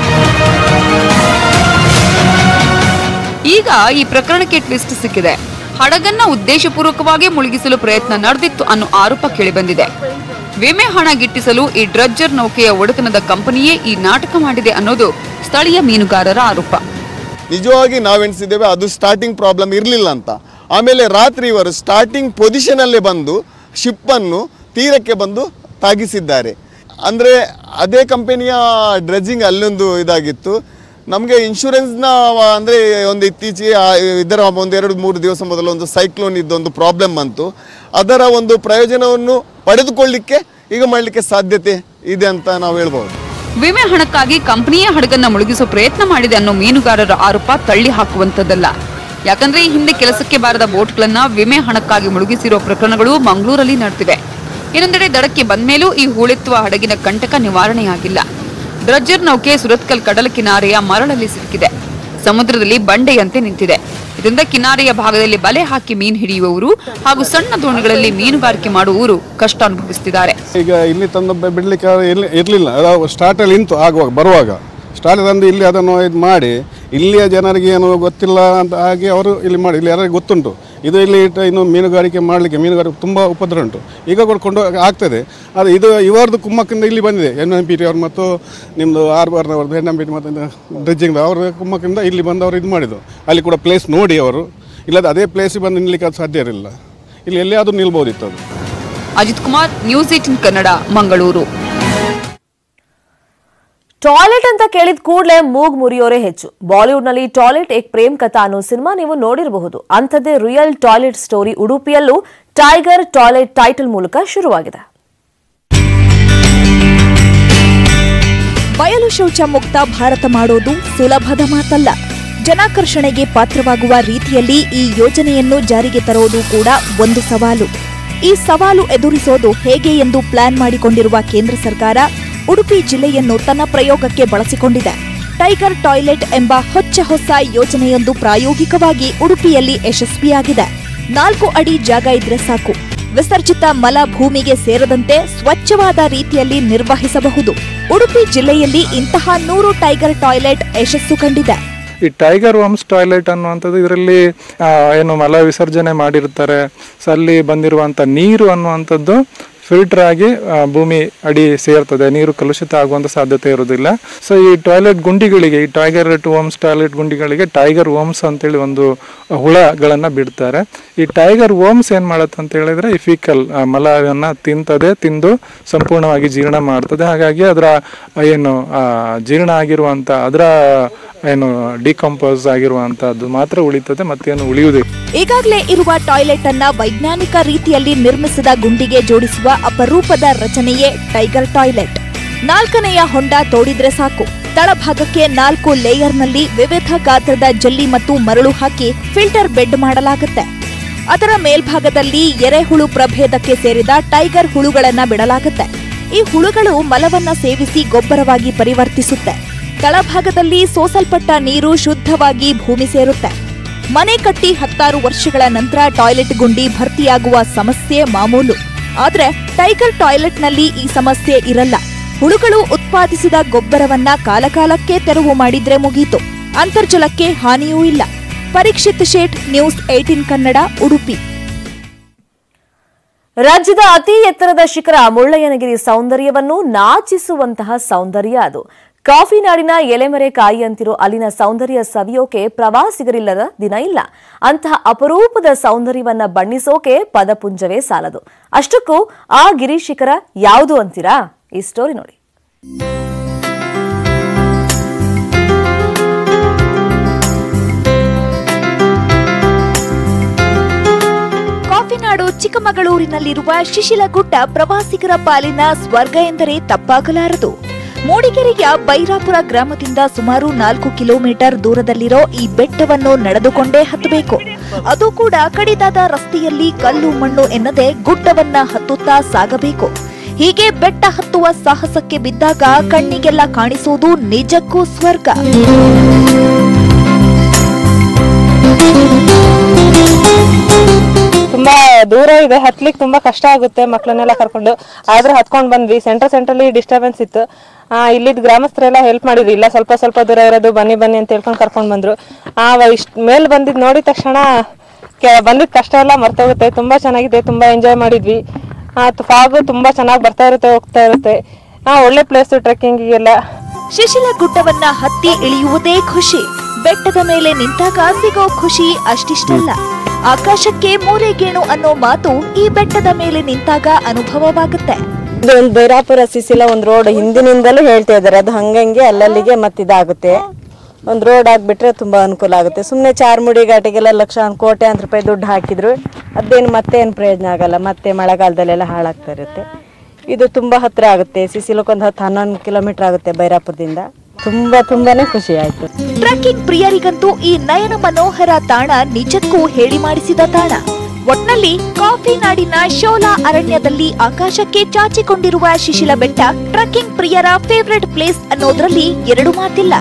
ಈಗ ಈ ಪ್ರಕರಣಕ್ಕೆ ಟ್ವಿಸ್ಟ್ ಸಿಕ್ಕಿದೆ. ಹಡಗನ್ನ ಉದ್ದೇಶಪೂರ್ವಕವಾಗಿ ಮುಳುಗಿಸಲು ಪ್ರಯತ್ನ ನಡೆದಿತ್ತು ಅನ್ನೋ ಆರೋಪ ಕೇಳಿಬಂದಿದೆ. ವಿಮೆ ಹಣ ಗಿಟ್ಟಿಸಲು ಈ ಡ್ರಜ್ಜರ್ ನೌಕೆಯ ಒಡೆತನದ ಕಂಪನಿಯೇ ಈ ನಾಟಕ ಮಾಡಿದೆ ಅನ್ನೋದು ಸ್ಥಳೀಯ ಮೀನುಗಾರರ ಆರೋಪ. ನಿಜವಾಗಿ ನಾವೆಣಿಸಿದ್ದೇವೆ ಅದು ಸ್ಟಾರ್ಟಿಂಗ್ ಪ್ರಾಬ್ಲಮ್ ಇರಲಿಲ್ಲ ಅಂತ. ಆಮೇಲೆ ರಾತ್ರಿ ಇವರು ಸ್ಟಾರ್ಟಿಂಗ್ ಪೊಸಿಷನ್ ಅಲ್ಲೇ ಬಂದು ಶಿಪ್ ಅನ್ನು ತೀರಕ್ಕೆ ಬಂದು ತಾಗಿಸಿದ್ದಾರೆ. ಅಂದರೆ ಅದೇ ಕಂಪನಿಯ ಡ್ರೆಜ್ಜಿಂಗ್ ಅಲ್ಲೊಂದು ಇದಾಗಿತ್ತು. ನಮಗೆ ಇನ್ಶೂರೆನ್ಸ್ನ ಅಂದರೆ ಒಂದು ಇತ್ತೀಚೆಗೆ ಇದರ 1-2-3 ದಿವಸ ಮೊದಲು ಒಂದು ಸೈಕ್ಲೋನ್ ಇದ್ದೊಂದು ಪ್ರಾಬ್ಲಮ್ ಬಂತು. ಅದರ ಒಂದು ಪ್ರಯೋಜನವನ್ನು ಪಡೆದುಕೊಳ್ಳಲಿಕ್ಕೆ ಈಗ ಮಾಡಲಿಕ್ಕೆ ಸಾಧ್ಯತೆ ಇದೆ ಅಂತ ನಾವು ಹೇಳ್ಬೋದು. ವಿಮೆ ಹಣಕ್ಕಾಗಿ ಕಂಪನಿಯ ಹಡಗನ್ನ ಮುಳುಗಿಸುವ ಪ್ರಯತ್ನ ಮಾಡಿದೆ ಅನ್ನೋ ಮೀನುಗಾರರ ಆರೋಪ ತಳ್ಳಿ ಹಾಕುವಂತದ್ದಲ್ಲ. ಯಾಕಂದ್ರೆ ಈ ಹಿಂದೆ ಕೆಲಸಕ್ಕೆ ಬಾರದ ಬೋಟ್ಗಳನ್ನ ವಿಮೆ ಹಣಕ್ಕಾಗಿ ಮುಳುಗಿಸಿರೋ ಪ್ರಕರಣಗಳು ಮಂಗಳೂರಲ್ಲಿ ನಡೆದಿವೆ. ಇನ್ನೊಂದೆಡೆ ದಡಕ್ಕೆ ಬಂದ ಮೇಲೂ ಈ ಹೂಳೆತ್ತುವ ಹಡಗಿನ ಕಂಟಕ ನಿವಾರಣೆಯಾಗಿಲ್ಲ. ಡ್ರಜ್ಜರ್ ನೌಕೆ ಸುರತ್ಕಲ್ ಕಡಲ ಕಿನಾರೆಯ ಮರಳಲ್ಲಿ ಸಿಕ್ಕಿದೆ. ಸಮುದ್ರದಲ್ಲಿ ಬಂಡೆಯಂತೆ ನಿಂತಿದೆ. ಇದರಿಂದ ಕಿನಾರೆಯ ಭಾಗದಲ್ಲಿ ಬಲೆ ಹಾಕಿ ಮೀನು ಹಿಡಿಯುವವರು ಹಾಗೂ ಸಣ್ಣ ದೋಣಿಗಳಲ್ಲಿ ಮೀನುಗಾರಿಕೆ ಮಾಡುವವರು ಕಷ್ಟ ಅನುಭವಿಸುತ್ತಿದ್ದಾರೆ. ಈಗ ಇಲ್ಲಿ ತಂದು ಬಿಡ್ಲಿಕ್ಕೆ ಇರಲಿಲ್ಲ, ಸ್ಟಾರ್ಟಲ್ಲಿ ನಿಂತು ಆಗುವಾಗ ಬರುವಾಗ ಸ್ಟಾರ್ಟ್ ತಂದು ಇಲ್ಲಿ ಅದನ್ನು ಇದು ಮಾಡಿ ಇಲ್ಲಿಯ ಜನರಿಗೆ ಏನು ಗೊತ್ತಿಲ್ಲ ಅಂತ ಹಾಗೆ ಅವರು ಇಲ್ಲಿ ಮಾಡಿ ಇಲ್ಲಿ ಯಾರಿಗೆ ಗೊತ್ತುಂಟು. ಇದು ಇಲ್ಲಿ ಇನ್ನು ಮೀನುಗಾರಿಕೆ ಮೀನುಗಾರಿಕೆ ತುಂಬ ಉಪದ್ರ ಉಂಟು. ಈಗ ಕೊಂಡು ಆಗ್ತದೆ. ಅದು ಇದು ಇವರದ್ದು ಕುಮ್ಮಕ್ಕಿಂದ ಇಲ್ಲಿ ಬಂದಿದೆ. NMPT ಅವರು ಮತ್ತು ನಿಮ್ಮದು ಆರ್ಬರ್ನವ್ರದ್ದು NMPT ಮತ್ತು ಡ್ರೆಜ್ಜಿಂಗ್ ಅವ್ರ ಕುಮ್ಮಕ್ಕಿಂದ ಇಲ್ಲಿ ಬಂದು ಅವರು ಇದು ಮಾಡಿದ್ದು. ಅಲ್ಲಿ ಕೂಡ ಪ್ಲೇಸ್ ನೋಡಿ ಅವರು, ಇಲ್ಲದ ಅದೇ ಪ್ಲೇಸಿಗೆ ಬಂದು ನಿಲ್ಲಲಿಕ್ಕೆ ಅದು ಸಾಧ್ಯ ಇರಲಿಲ್ಲ. ಇಲ್ಲಿ ಎಲ್ಲಿಯಾದರೂ ನಿಲ್ಬೋದಿತ್ತು ಅದು. ಅಜಿತ್ ಕುಮಾರ್, ನ್ಯೂಸ್ 18 ಕನ್ನಡ, ಮಂಗಳೂರು. ಟಾಯ್ಲೆಟ್ ಅಂತ ಕೇಳಿದ ಕೂಡಲೇ ಮೂಗ್ ಮುರಿಯೋರೇ ಹೆಚ್ಚು. ಬಾಲಿವುಡ್ನಲ್ಲಿ ಟಾಯ್ಲೆಟ್ ಏಕ್ ಪ್ರೇಮ್ ಕಥಾ ಅನ್ನೋ ಸಿನಿಮಾ ನೀವು ನೋಡಿರಬಹುದು. ಅಂಥದ್ದೇ ರಿಯಲ್ ಟಾಯ್ಲೆಟ್ ಸ್ಟೋರಿ ಉಡುಪಿಯಲ್ಲೂ ಟೈಗರ್ ಟಾಯ್ಲೆಟ್ ಟೈಟಲ್ ಮೂಲಕ ಶುರುವಾಗಿದೆ. ಬಯಲು ಶೌಚ ಮುಕ್ತ ಭಾರತ ಮಾಡೋದು ಸುಲಭದ ಮಾತಲ್ಲ. ಜನಾಕರ್ಷಣೆಗೆ ಪಾತ್ರವಾಗುವ ರೀತಿಯಲ್ಲಿ ಈ ಯೋಜನೆಯನ್ನು ಜಾರಿಗೆ ತರೋದು ಕೂಡ ಒಂದು ಸವಾಲು. ಈ ಸವಾಲು ಎದುರಿಸೋದು ಹೇಗೆ ಎಂದು ಪ್ಲಾನ್ ಮಾಡಿಕೊಂಡಿರುವ ಕೇಂದ್ರ ಸರ್ಕಾರ ಉಡುಪಿ ಜಿಲ್ಲೆಯನ್ನು ತನ್ನ ಪ್ರಯೋಗಕ್ಕೆ ಬಳಸಿಕೊಂಡಿದೆ. ಟೈಗರ್ ಟಾಯ್ಲೆಟ್ ಎಂಬ ಹೊಸ ಯೋಜನೆಯೊಂದು ಪ್ರಾಯೋಗಿಕವಾಗಿ ಉಡುಪಿಯಲ್ಲಿ ಯಶಸ್ವಿಯಾಗಿದೆ. 4 ಅಡಿ ಜಾಗ ಇದ್ರೆ ಸಾಕು. ವಿಸರ್ಜಿತ ಮಲ ಭೂಮಿಗೆ ಸೇರದಂತೆ ಸ್ವಚ್ಛವಾದ ರೀತಿಯಲ್ಲಿ ನಿರ್ವಹಿಸಬಹುದು. ಉಡುಪಿ ಜಿಲ್ಲೆಯಲ್ಲಿ ಇಂತಹ 100 ಟೈಗರ್ ಟಾಯ್ಲೆಟ್ ಯಶಸ್ಸು ಕಂಡಿದೆ. ಈ ಟೈಗರ್ ವರ್ಮ್ಸ್ ಟಾಯ್ಲೆಟ್ ಅನ್ನುವಂಥದ್ದು ಇದರಲ್ಲಿ ಏನು ಮಲ ವಿಸರ್ಜನೆ ಮಾಡಿರ್ತಾರೆ, ಸೊ ಅಲ್ಲಿ ಬಂದಿರುವಂಥ ನೀರು ಅನ್ನುವಂಥದ್ದು ಫಿಲ್ಟರ್ ಆಗಿ ಭೂಮಿ ಅಡಿ ಸೇರ್ತದೆ. ನೀರು ಕಲುಷಿತ ಆಗುವಂಥ ಸಾಧ್ಯತೆ ಇರೋದಿಲ್ಲ. ಸೊ ಈ ಟಾಯ್ಲೆಟ್ ಗುಂಡಿಗಳಿಗೆ, ಈ ಟೈಗರ್ ವರ್ಮ್ಸ್ ಟಾಯ್ಲೆಟ್ ಗುಂಡಿಗಳಿಗೆ ಟೈಗರ್ ವರ್ಮ್ಸ್ ಅಂತೇಳಿ ಒಂದು ಹುಳಗಳನ್ನು ಬಿಡ್ತಾರೆ. ಈ ಟೈಗರ್ ವರ್ಮ್ಸ್ ಏನು ಮಾಡುತ್ತೆ ಅಂತ ಹೇಳಿದ್ರೆ ಈ ಫೀಕಲ್ ಮಲವನ್ನು ತಿಂದು ಸಂಪೂರ್ಣವಾಗಿ ಜೀರ್ಣ ಮಾಡ್ತದೆ. ಹಾಗಾಗಿ ಅದರ ಏನು ಜೀರ್ಣ ಆಗಿರುವಂಥ ಅದರ ಏನು ಡಿಕಂಪೋಸ್ ಆಗಿರುವಂತಹದ್ದು ಮಾತ್ರ ಉಳಿತದೆ, ಮತ್ತೇನು ಉಳಿಯುವುದಿಲ್ಲ. ಈಗಾಗಲೇ ಇರುವ ಟಾಯ್ಲೆಟ್ ಅನ್ನ ವೈಜ್ಞಾನಿಕ ರೀತಿಯಲ್ಲಿ ನಿರ್ಮಿಸಿದ ಗುಂಡಿಗೆ ಜೋಡಿಸುವ ಅಪರೂಪದ ರಚನೆಯೇ ಟೈಗರ್ ಟಾಯ್ಲೆಟ್. 4ನೆಯ ಹೊಂಡ ತೋಡಿದ್ರೆ ಸಾಕು. ತಳಭಾಗಕ್ಕೆ 4 ಲೇಯರ್ನಲ್ಲಿ ವಿವಿಧ ಗಾತ್ರದ ಜಲ್ಲಿ ಮತ್ತು ಮರಳು ಹಾಕಿ ಫಿಲ್ಟರ್ ಬೆಡ್ ಮಾಡಲಾಗುತ್ತೆ. ಅದರ ಮೇಲ್ಭಾಗದಲ್ಲಿ ಎರೆಹುಳು ಪ್ರಭೇದಕ್ಕೆ ಸೇರಿದ ಟೈಗರ್ ಹುಳುಗಳನ್ನ ಬಿಡಲಾಗುತ್ತೆ. ಈ ಹುಳುಗಳು ಮಲವನ್ನ ಸೇವಿಸಿ ಗೊಬ್ಬರವಾಗಿ ಪರಿವರ್ತಿಸುತ್ತೆ. ತಳಭಾಗದಲ್ಲಿ ಸೋಸಲ್ಪಟ್ಟ ನೀರು ಶುದ್ಧವಾಗಿ ಭೂಮಿ ಸೇರುತ್ತೆ. ಮನೆ ಕಟ್ಟಿ 16 ವರ್ಷಗಳ ನಂತರ ಟಾಯ್ಲೆಟ್ ಗುಂಡಿ ಭರ್ತಿಯಾಗುವ ಸಮಸ್ಯೆ ಮಾಮೂಲು. ಆದ್ರೆ ಟೈಗರ್ ಟಾಯ್ಲೆಟ್ನಲ್ಲಿ ಈ ಸಮಸ್ಯೆ ಇರಲ್ಲ. ಹುಳುಗಳು ಉತ್ಪಾದಿಸಿದ ಗೊಬ್ಬರವನ್ನ ಕಾಲಕಾಲಕ್ಕೆ ತೆರವು ಮಾಡಿದ್ರೆ ಮುಗೀತು. ಅಂತರ್ಜಲಕ್ಕೆ ಹಾನಿಯೂ ಇಲ್ಲ. ಪರೀಕ್ಷಿತ್ ಶೇಟ್, ನ್ಯೂಸ್ 18 ಕನ್ನಡ, ಉಡುಪಿ. ರಾಜ್ಯದ ಅತಿ ಎತ್ತರದ ಶಿಖರ ಮುಳ್ಳಯ್ಯನಗಿರಿ ಸೌಂದರ್ಯವನ್ನು ನಾಚಿಸುವಂತಹ ಸೌಂದರ್ಯ ಅದು. ಕಾಫಿ ನಾಡಿನ ಎಲೆಮರೆ ಕಾಯಿ ಅಂತಿರೋ ಅಲ್ಲಿನ ಸೌಂದರ್ಯ ಸವಿಯೋಕೆ ಪ್ರವಾಸಿಗರಿಲ್ಲದ ದಿನ ಇಲ್ಲ. ಅಂತಹ ಅಪರೂಪದ ಸೌಂದರ್ಯವನ್ನ ಬಣ್ಣಿಸೋಕೆ ಪದಪುಂಜವೇ ಸಾಲದು. ಅಷ್ಟಕ್ಕೂ ಆ ಗಿರಿ ಶಿಖರ ಯಾವುದು ಅಂತೀರಾ? ಈ ಸ್ಟೋರಿ ನೋಡಿ. ಕಾಫಿನಾಡು ಚಿಕ್ಕಮಗಳೂರಿನಲ್ಲಿರುವ ಶಿಶಿಲಗುಡ್ಡ ಪ್ರವಾಸಿಗರ ಪಾಲಿನ ಸ್ವರ್ಗ ಎಂದರೆ ತಪ್ಪಾಗಲಾರದು. ಮೂಡಿಗೆರೆಯ ಬೈರಾಪುರ ಗ್ರಾಮದಿಂದ ಸುಮಾರು 4 ಕಿಲೋಮೀಟರ್ ದೂರದಲ್ಲಿರೋ ಈ ಬೆಟ್ಟವನ್ನು ನಡೆದುಕೊಂಡೇ ಹತ್ತಬೇಕು. ಅದು ಕೂಡ ಕಡಿದಾದ ರಸ್ತೆಯಲ್ಲಿ ಕಲ್ಲು ಮಣ್ಣು ಎನ್ನದೆ ಗುಡ್ಡವನ್ನ ಹತ್ತುತ್ತಾ ಸಾಗಬೇಕು. ಹೀಗೆ ಬೆಟ್ಟ ಹತ್ತುವ ಸಾಹಸಕ್ಕೆ ಬಿದ್ದಾಗ ಕಣ್ಣಿಗೆಲ್ಲ ಕಾಣಿಸೋದು ನಿಜಕ್ಕೂ ಸ್ವರ್ಗ. ತುಂಬಾ ದೂರ ಇದೆ, ಹತ್ಲಿಕ್ಕೆ ತುಂಬಾ ಕಷ್ಟ ಆಗುತ್ತೆ ಮಕ್ಕಳನ್ನೆಲ್ಲ ಕರ್ಕೊಂಡು. ಆದ್ರೆ ಹತ್ಕೊಂಡ್ ಬಂದ್ವಿ. ಸೆಂಟ್ರಲ್ಲಿ ಡಿಸ್ಟರ್ಬೆನ್ಸ್ ಇತ್ತು. ಇಲ್ಲಿದ್ ಗ್ರಾಮಸ್ಥರೆಲ್ಲ ಹೆಲ್ಪ್ ಮಾಡಿದ್ವಿ. ಇಲ್ಲ ಸ್ವಲ್ಪ ದೂರ ಇರೋದು, ಬನ್ನಿ ಅಂತ ಹೇಳ್ಕೊಂಡು ಕರ್ಕೊಂಡ್ ಬಂದ್ರು. ಇಷ್ಟ ಮೇಲ್ ಬಂದಿದ್ ನೋಡಿದ ತಕ್ಷಣ ಬಂದಿದ್ ಕಷ್ಟ ಎಲ್ಲ ಮರ್ತೋಗುತ್ತೆ. ತುಂಬಾ ಚೆನ್ನಾಗಿದೆ, ತುಂಬಾ ಎಂಜಾಯ್ ಮಾಡಿದ್ವಿ. ಫಾಗು ತುಂಬಾ ಚೆನ್ನಾಗಿ ಬರ್ತಾ ಇರುತ್ತೆ, ಹೋಗ್ತಾ ಇರುತ್ತೆ. ಒಳ್ಳೆ ಪ್ಲೇಸ್ ಟ್ರೆಕ್ಕಿಂಗಿಗೆಲ್ಲ. ಶಿಶಿಲ ಗುಡ್ಡವನ್ನ ಹತ್ತಿ ಇಳಿಯುವುದೇ ಖುಷಿ. ಬೆಟ್ಟದ ಮೇಲೆ ನಿಂತಾಗ ಸಿಗೋ ಖುಷಿ ಅಷ್ಟಿಷ್ಟಲ್ಲ. ಆಕಾಶಕ್ಕೆ ಮೂರೆಗೇಣು ಅನ್ನೋ ಮಾತು ಈ ಬೆಟ್ಟದ ಮೇಲೆ ನಿಂತಾಗ ಅನುಭವವಾಗುತ್ತೆ. ಇದು ಒಂದು ಬೈರಾಪುರ ಸಿಸಿಲ ಒಂದು ರೋಡ್ ಹಿಂದಿನಿಂದಲೂ ಹೇಳ್ತಾ ಇದಾರೆ. ಅದು ಹಂಗಂಗೆ ಅಲ್ಲಲ್ಲಿಗೆ ಮತ್ತಿದಾಗುತ್ತೆ. ಒಂದು ರೋಡ್ ಆಗ್ಬಿಟ್ರೆ ತುಂಬಾ ಅನುಕೂಲ ಆಗುತ್ತೆ. ಸುಮ್ಮನೆ ಚಾರ್ಮುಡಿ ಘಾಟಿಗೆಲ್ಲ ಕೋಟ್ಯಾಂತರ ರೂಪಾಯಿ ದುಡ್ಡು ಹಾಕಿದ್ರು ಅದೇನು ಮತ್ತೇನು ಪ್ರಯೋಜನ ಆಗಲ್ಲ. ಮತ್ತೆ ಮಳೆಗಾಲದಲ್ಲೆಲ್ಲ ಹಾಳಾಗ್ತಾ ಇರುತ್ತೆ. ಇದು ತುಂಬಾ ಹತ್ರ ಆಗುತ್ತೆ. ಸಿಸಿಲಕ್ಕೊಂದು 10-11 ಕಿಲೋಮೀಟರ್ ಆಗುತ್ತೆ ಬೈರಾಪುರದಿಂದ. ತುಂಬಾನೇ ಖುಷಿ ಆಯ್ತು. ಟ್ರೆಕ್ಕಿಂಗ್ ಪ್ರಿಯರಿಗಂತೂ ಈ ನಯನ ಮನೋಹರ ತಾಣ ನಿಜಕ್ಕೂ ಹೇಳಿ ಮಾಡಿಸಿದ ತಾಣ. ಒಟ್ನಲ್ಲಿ ಕಾಫಿ ನಾಡಿನ ಶೋಲಾ ಅರಣ್ಯದಲ್ಲಿ ಆಕಾಶಕ್ಕೆ ಚಾಚಿಕೊಂಡಿರುವ ಶಿಶಿಲ ಬೆಟ್ಟ ಟ್ರೆಕ್ಕಿಂಗ್ ಪ್ರಿಯರ ಫೇವರೆಟ್ ಪ್ಲೇಸ್ ಅನ್ನೋದ್ರಲ್ಲಿ ಎರಡು ಮಾತಿಲ್ಲ.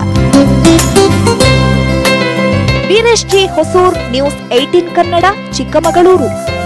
Veeresh G Hosur, news 18 Kannada, Chikkamagaluru.